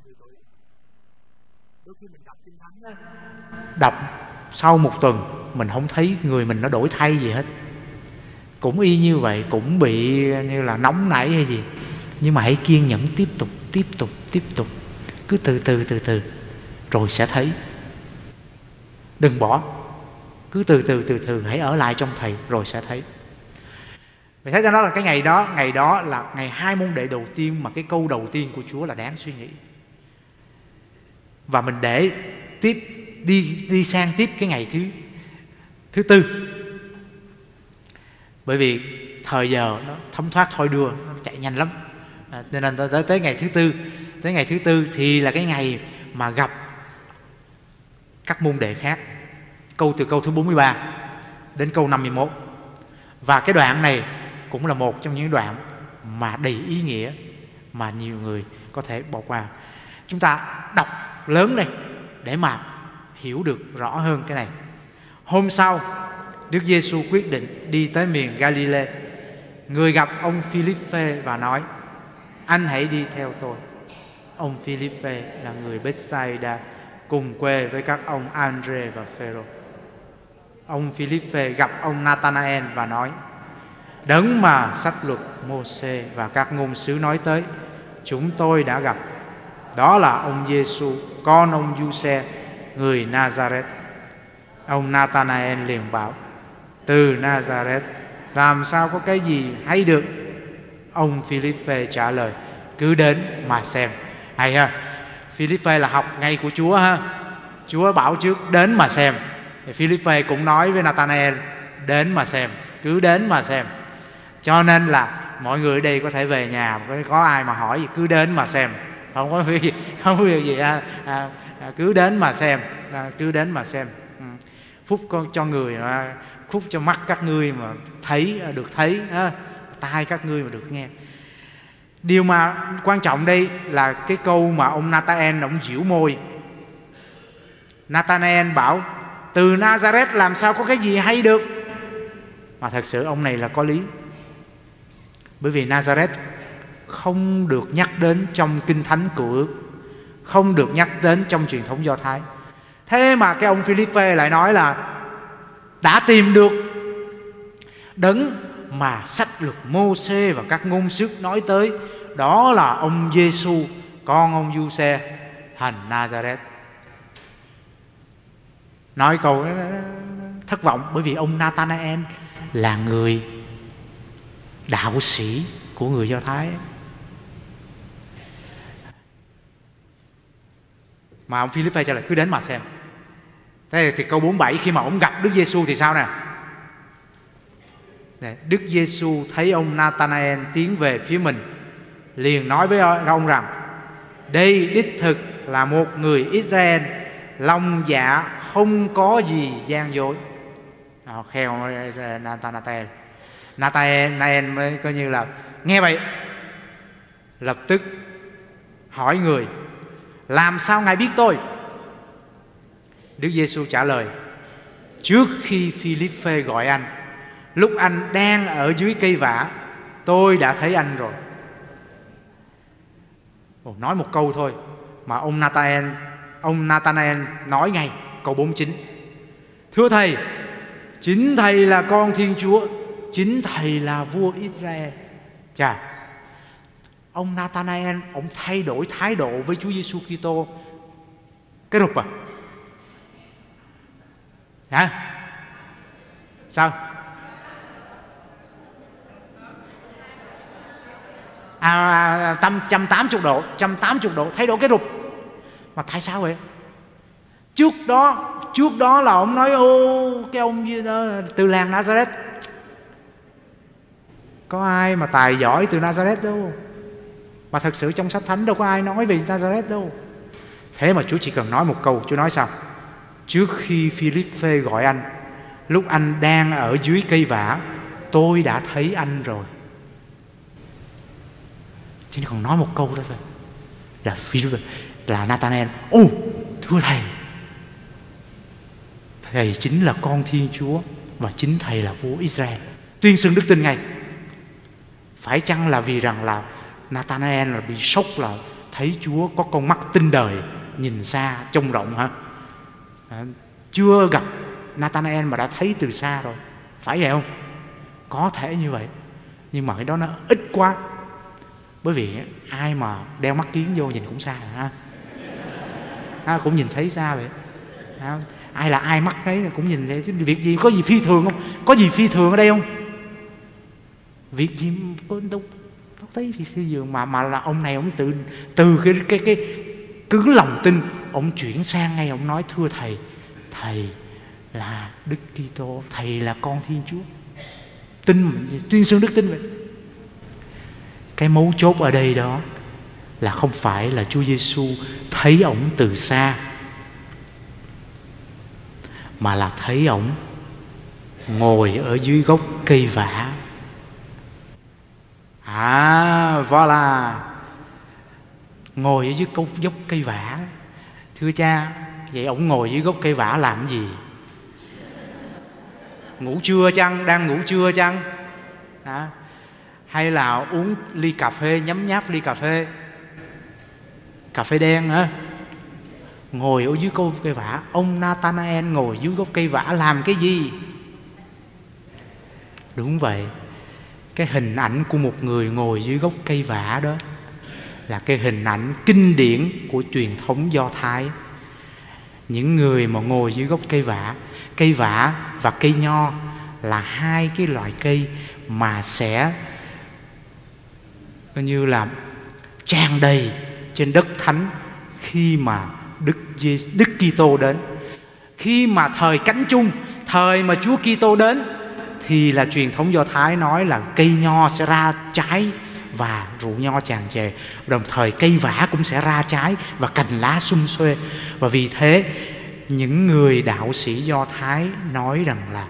Đôi khi mình đọc Kinh Thánh đó, đọc sau một tuần mình không thấy người mình nó đổi thay gì hết, cũng y như vậy, cũng bị như là nóng nảy hay gì. Nhưng mà hãy kiên nhẫn tiếp tục, cứ từ từ rồi sẽ thấy. Đừng bỏ, cứ từ từ hãy ở lại trong thầy rồi sẽ thấy. Vì thế cho nó là cái ngày đó là ngày 2 môn đệ đầu tiên mà cái câu đầu tiên của Chúa là đáng suy nghĩ. Và mình để tiếp đi sang tiếp cái ngày thứ tư. Bởi vì thời giờ nó thấm thoát thôi đưa, nó chạy nhanh lắm. Nên tới ngày thứ tư thì là cái ngày mà gặp các môn đệ khác. Từ câu thứ 43 đến câu 51. Và cái đoạn này cũng là một trong những đoạn mà đầy ý nghĩa mà nhiều người có thể bỏ qua. Chúng ta đọc lớn đây để mà hiểu được rõ hơn cái này. Hôm sau, Đức Giêsu quyết định đi tới miền Galilee. Người gặp ông Philippe và nói: anh hãy đi theo tôi. Ông Philippe là người Bethsaida, cùng quê với các ông Andre và Phêrô. Ông Philippe gặp ông Nathanael và nói: đấng mà sách luật Mô-sê và các ngôn sứ nói tới, chúng tôi đã gặp. Đó là ông Giêsu, con ông Giuse, người Nazareth. Ông Nathanael liền bảo: từ Nazareth làm sao có cái gì hay được? Ông Philippe trả lời: cứ đến mà xem. Hay ha, Philippe là học ngay của Chúa ha. Chúa bảo trước đến mà xem. Thì Philippe cũng nói với Nathanael: đến mà xem, cứ đến mà xem. Cho nên là mọi người ở đây có thể về nhà, có ai mà hỏi gì cứ đến mà xem, không có việc gì cứ đến mà xem, cứ đến mà xem. Phúc cho người, phúc cho mắt các ngươi mà thấy được thấy, tai các ngươi mà được nghe. Điều mà quan trọng đây là cái câu mà ông Nathanael ông giễu môi. Nathanael bảo: từ Nazareth làm sao có cái gì hay được? Mà thật sự ông này là có lý. Bởi vì Nazareth không được nhắc đến trong Kinh Thánh Cựu Ước, không được nhắc đến trong truyền thống Do Thái. Thế mà cái ông Philippe lại nói là đã tìm được đấng mà sách luật Mô-sê và các ngôn sứ nói tới, đó là ông Giêsu, con ông Giuse, thành Nazareth. Nói câu thất vọng bởi vì ông Nathanael là người đạo sĩ của người Do Thái. Mà ông Philippe trả lời: cứ đến mà xem. Thế thì câu 47 khi mà ông gặp Đức Giêsu thì sao nè? Đức Giêsu thấy ông Nathanael tiến về phía mình, liền nói với ông rằng: đây đích thực là một người Israel, lòng dạ không có gì gian dối. Khen Nathanael. Nathanael mới coi như là nghe vậy, lập tức hỏi người: làm sao ngài biết tôi? Đức Giêsu trả lời: trước khi Philippe gọi anh, lúc anh đang ở dưới cây vả, tôi đã thấy anh rồi. Nói một câu thôi mà ông Nathanael nói ngay câu 49: thưa thầy, chính thầy là con Thiên Chúa, chính thầy là vua Israel. Chà, ông Nathanael ông thay đổi thái độ với Chúa Giêsu Kitô cái rụp hả? Sao? 180 độ thay đổi cái rụp. Mà tại sao vậy? Trước đó là ông nói: cái ông từ làng Nazareth, có ai mà tài giỏi từ Nazareth đâu. Mà thật sự trong sách thánh đâu có ai nói về Nazareth đâu. Thế mà Chúa chỉ cần nói một câu. Chúa nói sao? Trước khi Philippe gọi anh, lúc anh đang ở dưới cây vả, tôi đã thấy anh rồi. Chỉ còn nói một câu đó thôi là Philippe, là Nathanael: thưa thầy, thầy chính là con Thiên Chúa và chính thầy là vua Israel. Tuyên xưng đức tin ngay. Phải chăng là vì rằng là Nathanael là bị sốc, là thấy Chúa có con mắt tinh đời, nhìn xa trông rộng hả? Chưa gặp Nathanael mà đã thấy từ xa rồi, phải vậy không? Có thể như vậy, nhưng mà cái đó nó ít quá. Bởi vì ai mà đeo mắt kiếng vô nhìn cũng xa ha, cũng nhìn thấy xa vậy ha. Ai là ai mắt ấy cũng nhìn thấy. Việc gì có gì phi thường không? Có gì phi thường ở đây không? Việc gì đâu thấy phi thường mà là ông này ông từ cái cứng lòng tin, ông chuyển sang ngay, ông nói: thưa thầy, thầy là Đức Kitô, thầy là con Thiên Chúa. Tin, tuyên xưng đức tin vậy. Cái mấu chốt ở đây đó là không phải là Chúa Giêsu thấy ổng từ xa, mà là thấy ổng ngồi ở dưới gốc cây vả. Voilà, ngồi ở dưới gốc cây vả. Thưa cha, vậy ổng ngồi dưới gốc cây vả làm gì? Ngủ trưa chăng? Đang ngủ trưa chăng? Hay là uống ly cà phê, nhấm nháp ly cà phê, cà phê đen hả? Ngồi ở dưới gốc cây vả. Ông Nathanael ngồi dưới gốc cây vả làm cái gì? Đúng vậy, cái hình ảnh của một người ngồi dưới gốc cây vả đó là cái hình ảnh kinh điển của truyền thống Do Thái. Những người mà ngồi dưới gốc cây vả và cây nho là hai cái loại cây mà sẽ coi như là tràn đầy trên đất thánh khi mà Đức Kitô đến. Khi mà thời cánh chung, thời mà Chúa Kitô đến, thì là truyền thống Do Thái nói là cây nho sẽ ra trái và rượu nho tràn trề. Đồng thời cây vả cũng sẽ ra trái và cành lá sum xuê. Và vì thế những người đạo sĩ Do Thái nói rằng là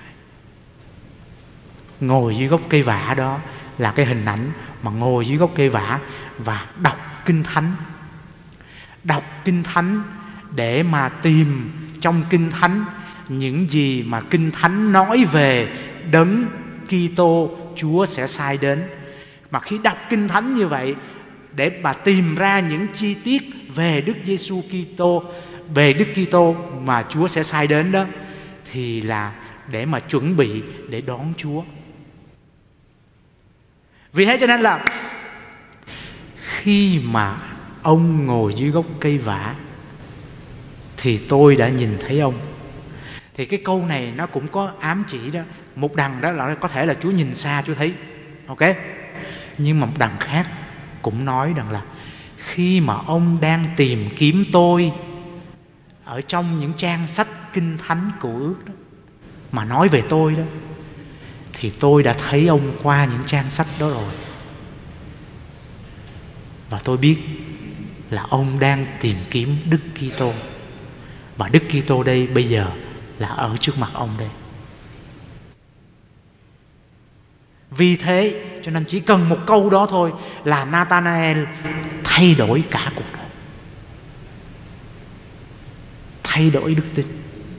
ngồi dưới gốc cây vả đó là cái hình ảnh mà ngồi dưới gốc cây vả và đọc Kinh Thánh. Đọc Kinh Thánh để mà tìm trong Kinh Thánh những gì mà Kinh Thánh nói về Đấng Kitô Chúa sẽ sai đến. Mà khi đọc Kinh Thánh như vậy để mà tìm ra những chi tiết về Đức Giêsu Kitô, về Đức Kitô mà Chúa sẽ sai đến đó, thì là để mà chuẩn bị để đón Chúa. Vì thế cho nên là khi mà ông ngồi dưới gốc cây vả thì tôi đã nhìn thấy ông. Thì cái câu này nó cũng có ám chỉ đó. Một đằng đó là có thể là Chúa nhìn xa Chúa thấy, ok. Nhưng mà một đằng khác cũng nói rằng là khi mà ông đang tìm kiếm tôi ở trong những trang sách Kinh Thánh Cựu Ước đó, mà nói về tôi đó, thì tôi đã thấy ông qua những trang sách đó rồi. Và tôi biết là ông đang tìm kiếm Đức Kitô. Và Đức Kitô đây bây giờ là ở trước mặt ông đây. Vì thế cho nên chỉ cần một câu đó thôi là Nathanael thay đổi cả cuộc đời, thay đổi đức tin.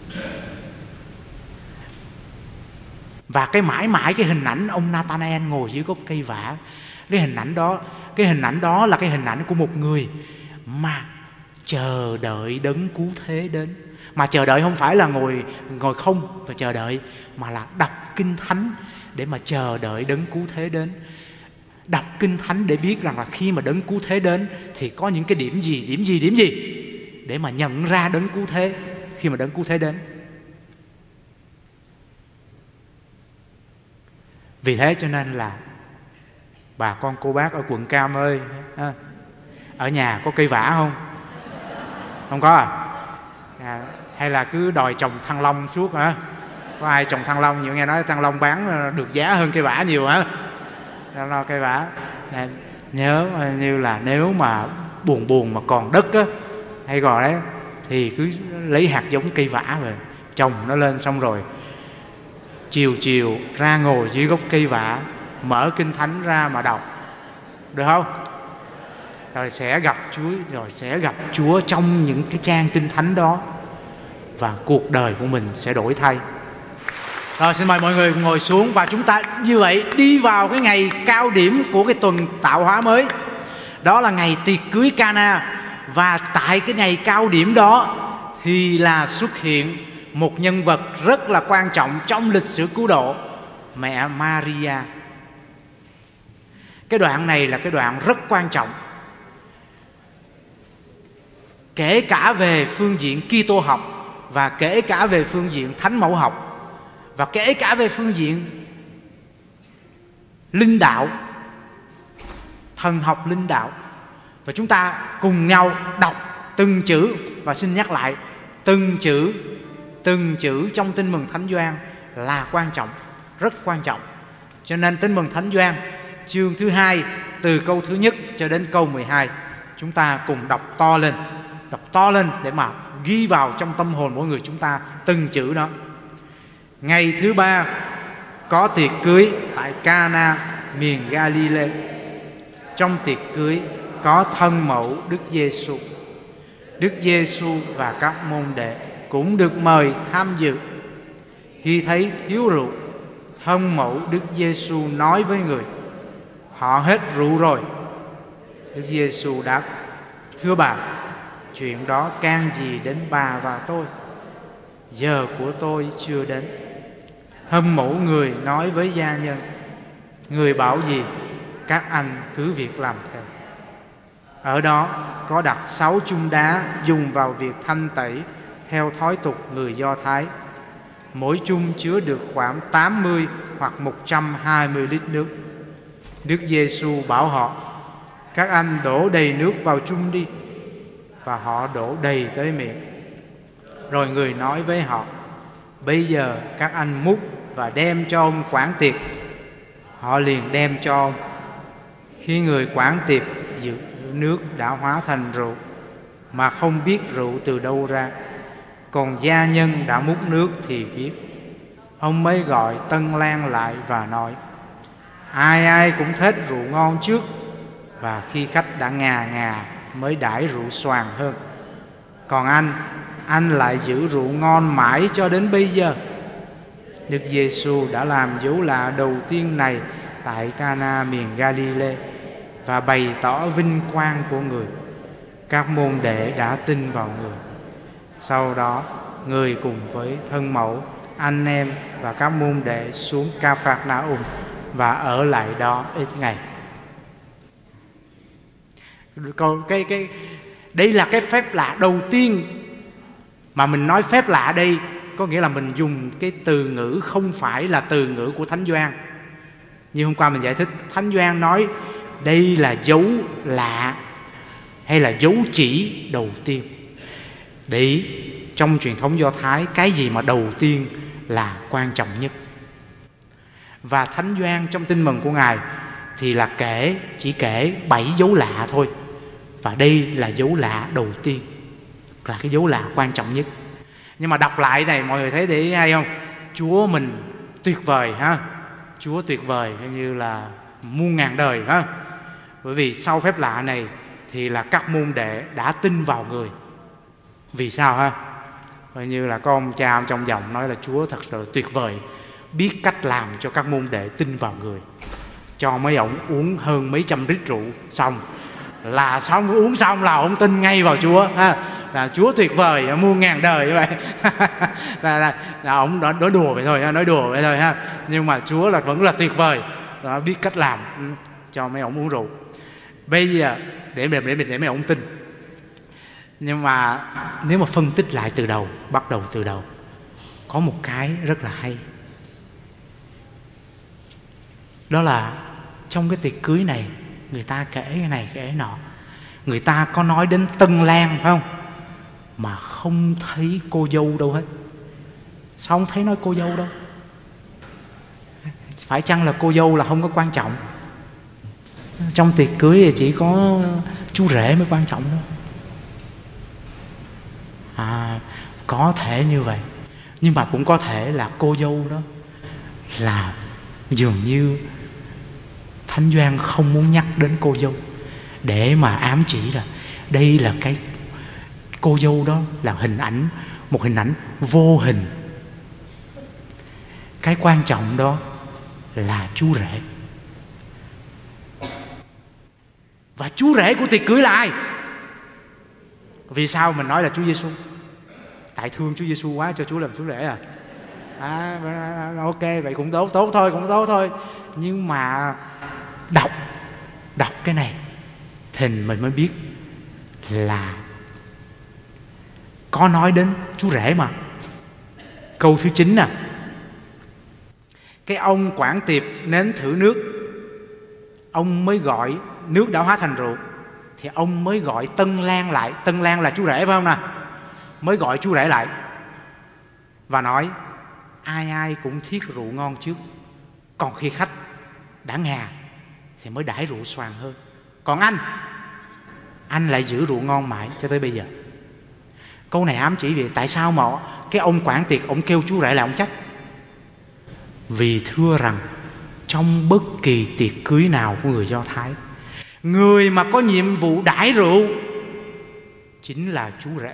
Và cái mãi mãi cái hình ảnh ông Nathanael ngồi dưới gốc cây vả, cái hình ảnh đó là cái hình ảnh của một người mà chờ đợi Đấng Cứu Thế đến. Mà chờ đợi không phải là ngồi không và chờ đợi, mà là đọc Kinh Thánh để mà chờ đợi Đấng Cứu Thế đến. Đọc Kinh Thánh để biết rằng là khi mà Đấng Cứu Thế đến thì có những cái điểm gì để mà nhận ra Đấng Cứu Thế khi mà Đấng Cứu Thế đến. Vì thế cho nên là bà con cô bác ở quận Cam ơi, ở nhà có cây vả không? Không có à? Hay là cứ đòi trồng thanh long suốt hả? Có ai trồng thanh long nhiều? Nghe nói thanh long bán được giá hơn cây vả nhiều hả? Lo cây vả. Nhớ như là nếu mà buồn mà còn đất á, hay gọi đấy, thì cứ lấy hạt giống cây vả về trồng nó lên, xong rồi chiều ra ngồi dưới gốc cây vả, mở Kinh Thánh ra mà đọc, được không? Rồi sẽ gặp Chúa trong những cái trang Kinh Thánh đó, và cuộc đời của mình sẽ đổi thay. Rồi xin mời mọi người ngồi xuống, và chúng ta như vậy đi vào cái ngày cao điểm của cái tuần tạo hóa mới. Đó là ngày tiệc cưới Cana. Và tại cái ngày cao điểm đó thì là xuất hiện một nhân vật rất là quan trọng trong lịch sử cứu độ, mẹ Maria. Cái đoạn này là cái đoạn rất quan trọng, kể cả về phương diện Kitô học, và kể cả về phương diện thánh mẫu học, và kể cả về phương diện linh đạo, thần học linh đạo. Và chúng ta cùng nhau đọc từng chữ, và xin nhắc lại, từng chữ trong Tin mừng Thánh Gioan là quan trọng, rất quan trọng. Cho nên Tin mừng Thánh Gioan chương thứ 2 từ câu thứ 1 cho đến câu 12, chúng ta cùng đọc to lên. đọc to lên để mà ghi vào trong tâm hồn mỗi người chúng ta từng chữ đó. Ngày thứ 3 có tiệc cưới tại Cana miền Galilee. Trong tiệc cưới có thân mẫu Đức Giêsu. Đức Giêsu và các môn đệ cũng được mời tham dự. Khi thấy thiếu rượu, thân mẫu Đức Giêsu nói với người: họ hết rượu rồi. Đức Giêsu đáp: thưa bà, chuyện đó can gì đến bà và tôi? Giờ của tôi chưa đến. Thân mẫu người nói với gia nhân: người bảo gì, các anh cứ việc làm theo. Ở đó có đặt 6 chung đá dùng vào việc thanh tẩy theo thói tục người Do Thái. Mỗi chung chứa được khoảng 80 hoặc 120 lít nước. Đức Giêsu bảo họ: các anh đổ đầy nước vào chung đi. Và họ đổ đầy tới miệng. Rồi người nói với họ: bây giờ các anh múc và đem cho ông quản tiệc. Họ liền đem cho ông. Khi người quản tiệc dự nước đã hóa thành rượu, mà không biết rượu từ đâu ra. Còn gia nhân đã múc nước thì biết. Ông mới gọi tân lang lại và nói: ai ai cũng thết rượu ngon trước, và khi khách đã ngà mới đãi rượu xoàng hơn. Còn anh lại giữ rượu ngon mãi cho đến bây giờ. Đức Giêsu đã làm dấu lạ đầu tiên này tại Cana miền Galilee và bày tỏ vinh quang của người. Các môn đệ đã tin vào người. Sau đó, người cùng với thân mẫu, anh em và các môn đệ xuống Ca-phạt-na-um và ở lại đó ít ngày. Đây là cái phép lạ đầu tiên. Mà mình nói phép lạ đây có nghĩa là mình dùng cái từ ngữ không phải là từ ngữ của Thánh Gioan. Như hôm qua mình giải thích, Thánh Gioan nói đây là dấu lạ hay là dấu chỉ đầu tiên. Để trong truyền thống Do Thái, cái gì mà đầu tiên là quan trọng nhất. Và Thánh Gioan trong Tin Mừng của Ngài thì là chỉ kể 7 dấu lạ thôi. Và đây là dấu lạ đầu tiên, là cái dấu lạ quan trọng nhất. Nhưng mà đọc lại này mọi người thấy để ý hay không? Chúa mình tuyệt vời ha. Chúa tuyệt vời như là muôn ngàn đời ha. Bởi vì sau phép lạ này thì là các môn đệ đã tin vào người. Vì sao ha? Bởi như là có ông cha trong dòng nói là Chúa thật sự tuyệt vời, biết cách làm cho các môn đệ tin vào người. Cho mấy ông uống hơn mấy trăm lít rượu xong uống xong là ông tin ngay vào Chúa ha. Là Chúa tuyệt vời muôn ngàn đời như vậy. là ông nói đùa vậy thôi ha. Nhưng mà Chúa là vẫn là tuyệt vời, là biết cách làm cho mấy ông uống rượu. Bây giờ để mấy ông tin. Nhưng mà nếu mà phân tích lại từ đầu, bắt đầu từ đầu, có một cái rất là hay. Đó là trong cái tiệc cưới này, người ta kể cái này kể nọ. Người ta có nói đến tân lang phải không? Mà không thấy cô dâu đâu hết. Sao không thấy nói cô dâu đâu? Phải chăng là cô dâu là không có quan trọng? Trong tiệc cưới thì chỉ có chú rể mới quan trọng thôi. Có thể như vậy. Nhưng mà cũng có thể là cô dâu đó là dường như Thánh Gioan không muốn nhắc đến cô dâu, để mà ám chỉ là đây là cái cô dâu đó là một hình ảnh vô hình. Cái quan trọng đó là chú rể. Và chú rể của tiệc cưới là ai? Vì sao mình nói là Chúa Giêsu? Tại thương Chúa Giêsu quá cho Chúa làm chú rể ok, vậy cũng tốt thôi. Nhưng mà đọc cái này thì mình mới biết là có nói đến chú rể mà. Câu thứ 9 nè. Cái ông quản tiệc nếm thử nước, ông mới gọi nước đã hóa thành rượu, thì ông mới gọi tân lang lại. Tân lang là chú rể phải không nè? Mới gọi chú rể lại và nói: ai cũng thiết rượu ngon trước, còn khi khách đã ngà thì mới đãi rượu xoàng hơn. Còn anh lại giữ rượu ngon mãi cho tới bây giờ. Câu này ám chỉ về tại sao mà cái ông quản tiệc ông kêu chú rể là ông trách. Vì thưa rằng trong bất kỳ tiệc cưới nào của người Do Thái, người mà có nhiệm vụ đãi rượu chính là chú rể.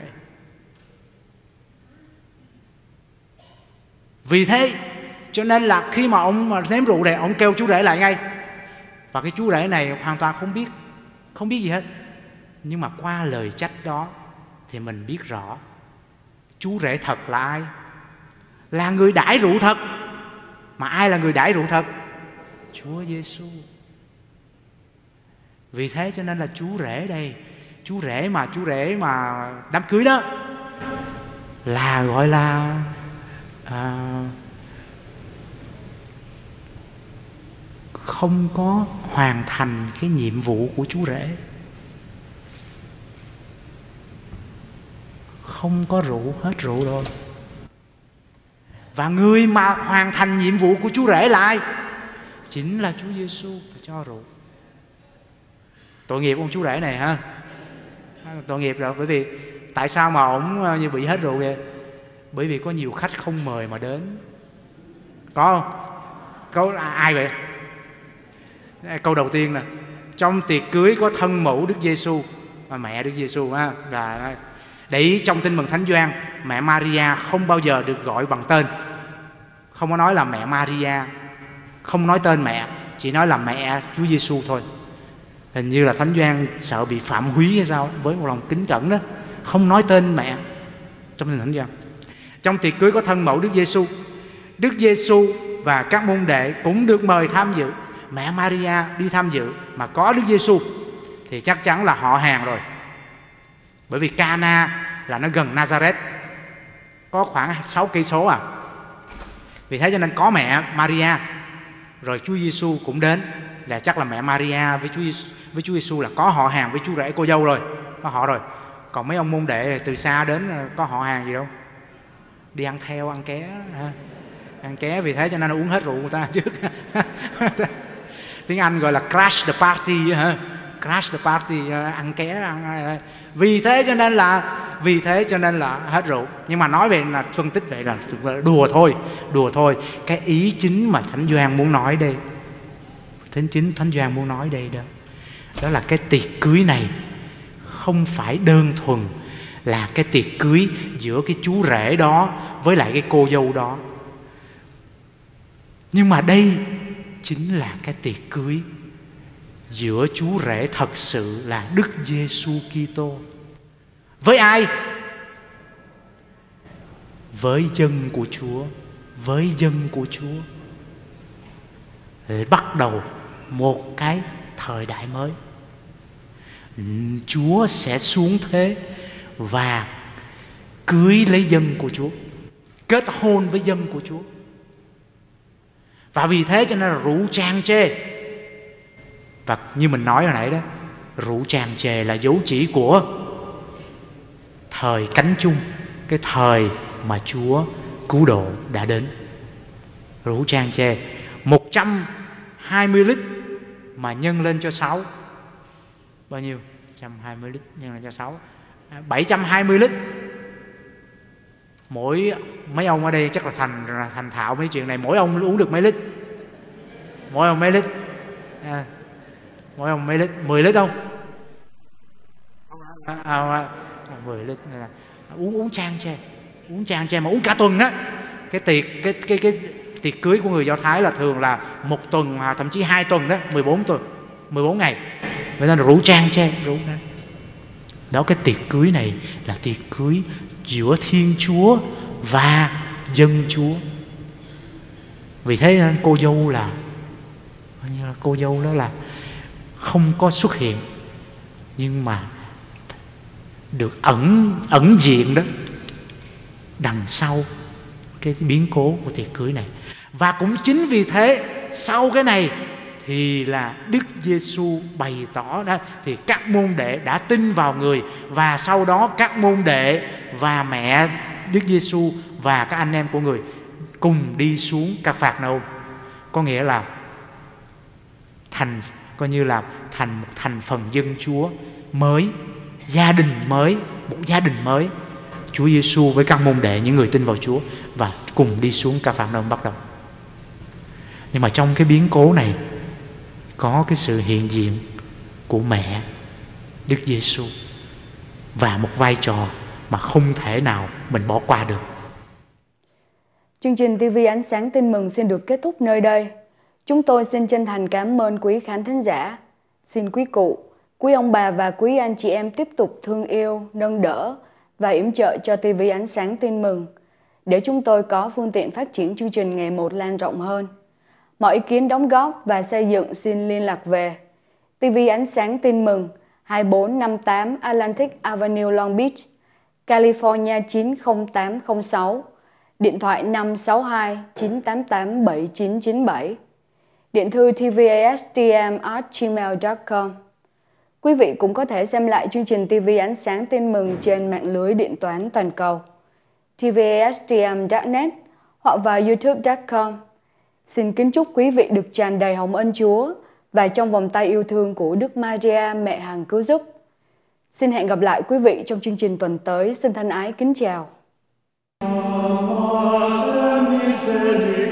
Vì thế cho nên là khi mà ông mà nếm rượu này, ông kêu chú rể lại ngay. Và cái chú rể này hoàn toàn không biết gì hết. Nhưng mà qua lời trách đó thì mình biết rõ chú rể thật là ai? Là người đãi rượu thật. Mà ai là người đãi rượu thật? Chúa Giêsu. Vì thế cho nên là chú rể đây, chú rể mà đám cưới đó là gọi là không có hoàn thành cái nhiệm vụ của chú rể. Không có rượu, hết rượu rồi. Và người mà hoàn thành nhiệm vụ của chú rể là ai? Chính là Chúa Giêsu cho rượu. Tội nghiệp ông chú rể này ha. Tội nghiệp rồi, bởi vì tại sao mà ổng như bị hết rượu vậy? Bởi vì có nhiều khách không mời mà đến. Có không? Có ai vậy? Câu đầu tiên nè, trong tiệc cưới có thân mẫu Đức Giêsu và mẹ Đức Giêsu ha. Là để ý trong Tin Mừng Thánh Gioan, mẹ Maria không bao giờ được gọi bằng tên. Không có nói là mẹ Maria, không nói tên mẹ, chỉ nói là mẹ Chúa Giêsu thôi. Hình như là Thánh Gioan sợ bị phạm húy hay sao, với một lòng kính cẩn đó, không nói tên mẹ trong Tin Thánh Gioan. Trong tiệc cưới có thân mẫu Đức Giêsu. Đức Giêsu và các môn đệ cũng được mời tham dự. Mẹ Maria đi tham dự mà có Đức Giêsu thì chắc chắn là họ hàng rồi. Bởi vì Cana là nó gần Nazareth, có khoảng 6 cây số à. Vì thế cho nên có mẹ Maria, rồi Chúa Giêsu cũng đến, là chắc là mẹ Maria với Chúa Giêsu là có họ hàng với chú rể cô dâu rồi, có họ rồi. Còn mấy ông môn đệ từ xa đến có họ hàng gì đâu, đi ăn theo, ăn ké ha. Ăn ké, vì thế cho nên nó uống hết rượu người ta trước. Tiếng Anh gọi là crash the party hả? Crash the party, ăn ké, ăn. Vì thế cho nên là hết rượu. Nhưng mà nói về là phân tích vậy là đùa thôi. Cái ý chính mà Thánh Gioan muốn nói đây, Thánh Gioan muốn nói đây đó là cái tiệc cưới này không phải đơn thuần là cái tiệc cưới giữa cái chú rể đó với lại cái cô dâu đó, nhưng mà đây chính là cái tiệc cưới giữa chú rể thật sự là Đức Giêsu Kitô. Với ai? Với dân của Chúa. Với dân của Chúa. Để bắt đầu một cái thời đại mới. Chúa sẽ xuống thế và cưới lấy dân của Chúa, kết hôn với dân của Chúa. Và vì thế cho nên là rượu tràn trề. Và như mình nói hồi nãy đó, rượu tràn trề là dấu chỉ của thời cánh chung, cái thời mà Chúa cứu độ đã đến. Rượu tràn trề 120 lít mà nhân lên cho 6. Bao nhiêu? 120 lít nhân lên cho 6, 720 lít. Mấy ông ở đây chắc là thành thạo mấy chuyện này. Mỗi ông uống được mấy lít? Mỗi ông mấy lít? Mỗi ông mấy lít? 10 lít không? 10 lít. Uống tràn trề mà uống cả tuần đó. Cái tiệc cưới của người Do Thái là thường là 1 tuần, thậm chí 2 tuần đó, 14 ngày. Vậy nên rượu tràn trề, rượu đó. Cái tiệc cưới này là tiệc cưới giữa Thiên Chúa và dân Chúa. Vì thế nên cô dâu đó là không có xuất hiện, nhưng mà được ẩn diện đó đằng sau cái biến cố của tiệc cưới này. Và cũng chính vì thế sau cái này thì là Đức Giêsu bày tỏ đó, thì các môn đệ đã tin vào người, và sau đó các môn đệ và mẹ Đức Giêsu và các anh em của người cùng đi xuống Ca-phạt-na-um. Có nghĩa là thành một thành phần dân Chúa mới, gia đình mới, một gia đình mới. Chúa Giêsu với các môn đệ, những người tin vào Chúa, và cùng đi xuống Ca-phạt-nôm bắt đầu. Nhưng mà trong cái biến cố này có cái sự hiện diện của mẹ Đức Giêsu và một vai trò mà không thể nào mình bỏ qua được. Chương trình TV Ánh Sáng Tin Mừng xin được kết thúc nơi đây. Chúng tôi xin chân thành cảm ơn quý khán thính giả. Xin quý cụ, quý ông bà và quý anh chị em tiếp tục thương yêu, nâng đỡ và yểm trợ cho TV Ánh Sáng Tin Mừng để chúng tôi có phương tiện phát triển chương trình ngày một lan rộng hơn. Mọi ý kiến đóng góp và xây dựng xin liên lạc về TV Ánh Sáng Tin Mừng 2458 Atlantic Avenue, Long Beach, California 90806, điện thoại 562 988 7997, điện thư tvastm@gmail.com. Quý vị cũng có thể xem lại chương trình TV Ánh Sáng Tin Mừng trên mạng lưới điện toán toàn cầu tvastm.net hoặc vào youtube.com. Xin kính chúc quý vị được tràn đầy hồng ân Chúa và trong vòng tay yêu thương của Đức Maria, mẹ hằng cứu giúp. Xin hẹn gặp lại quý vị trong chương trình tuần tới. Xin thân ái kính chào.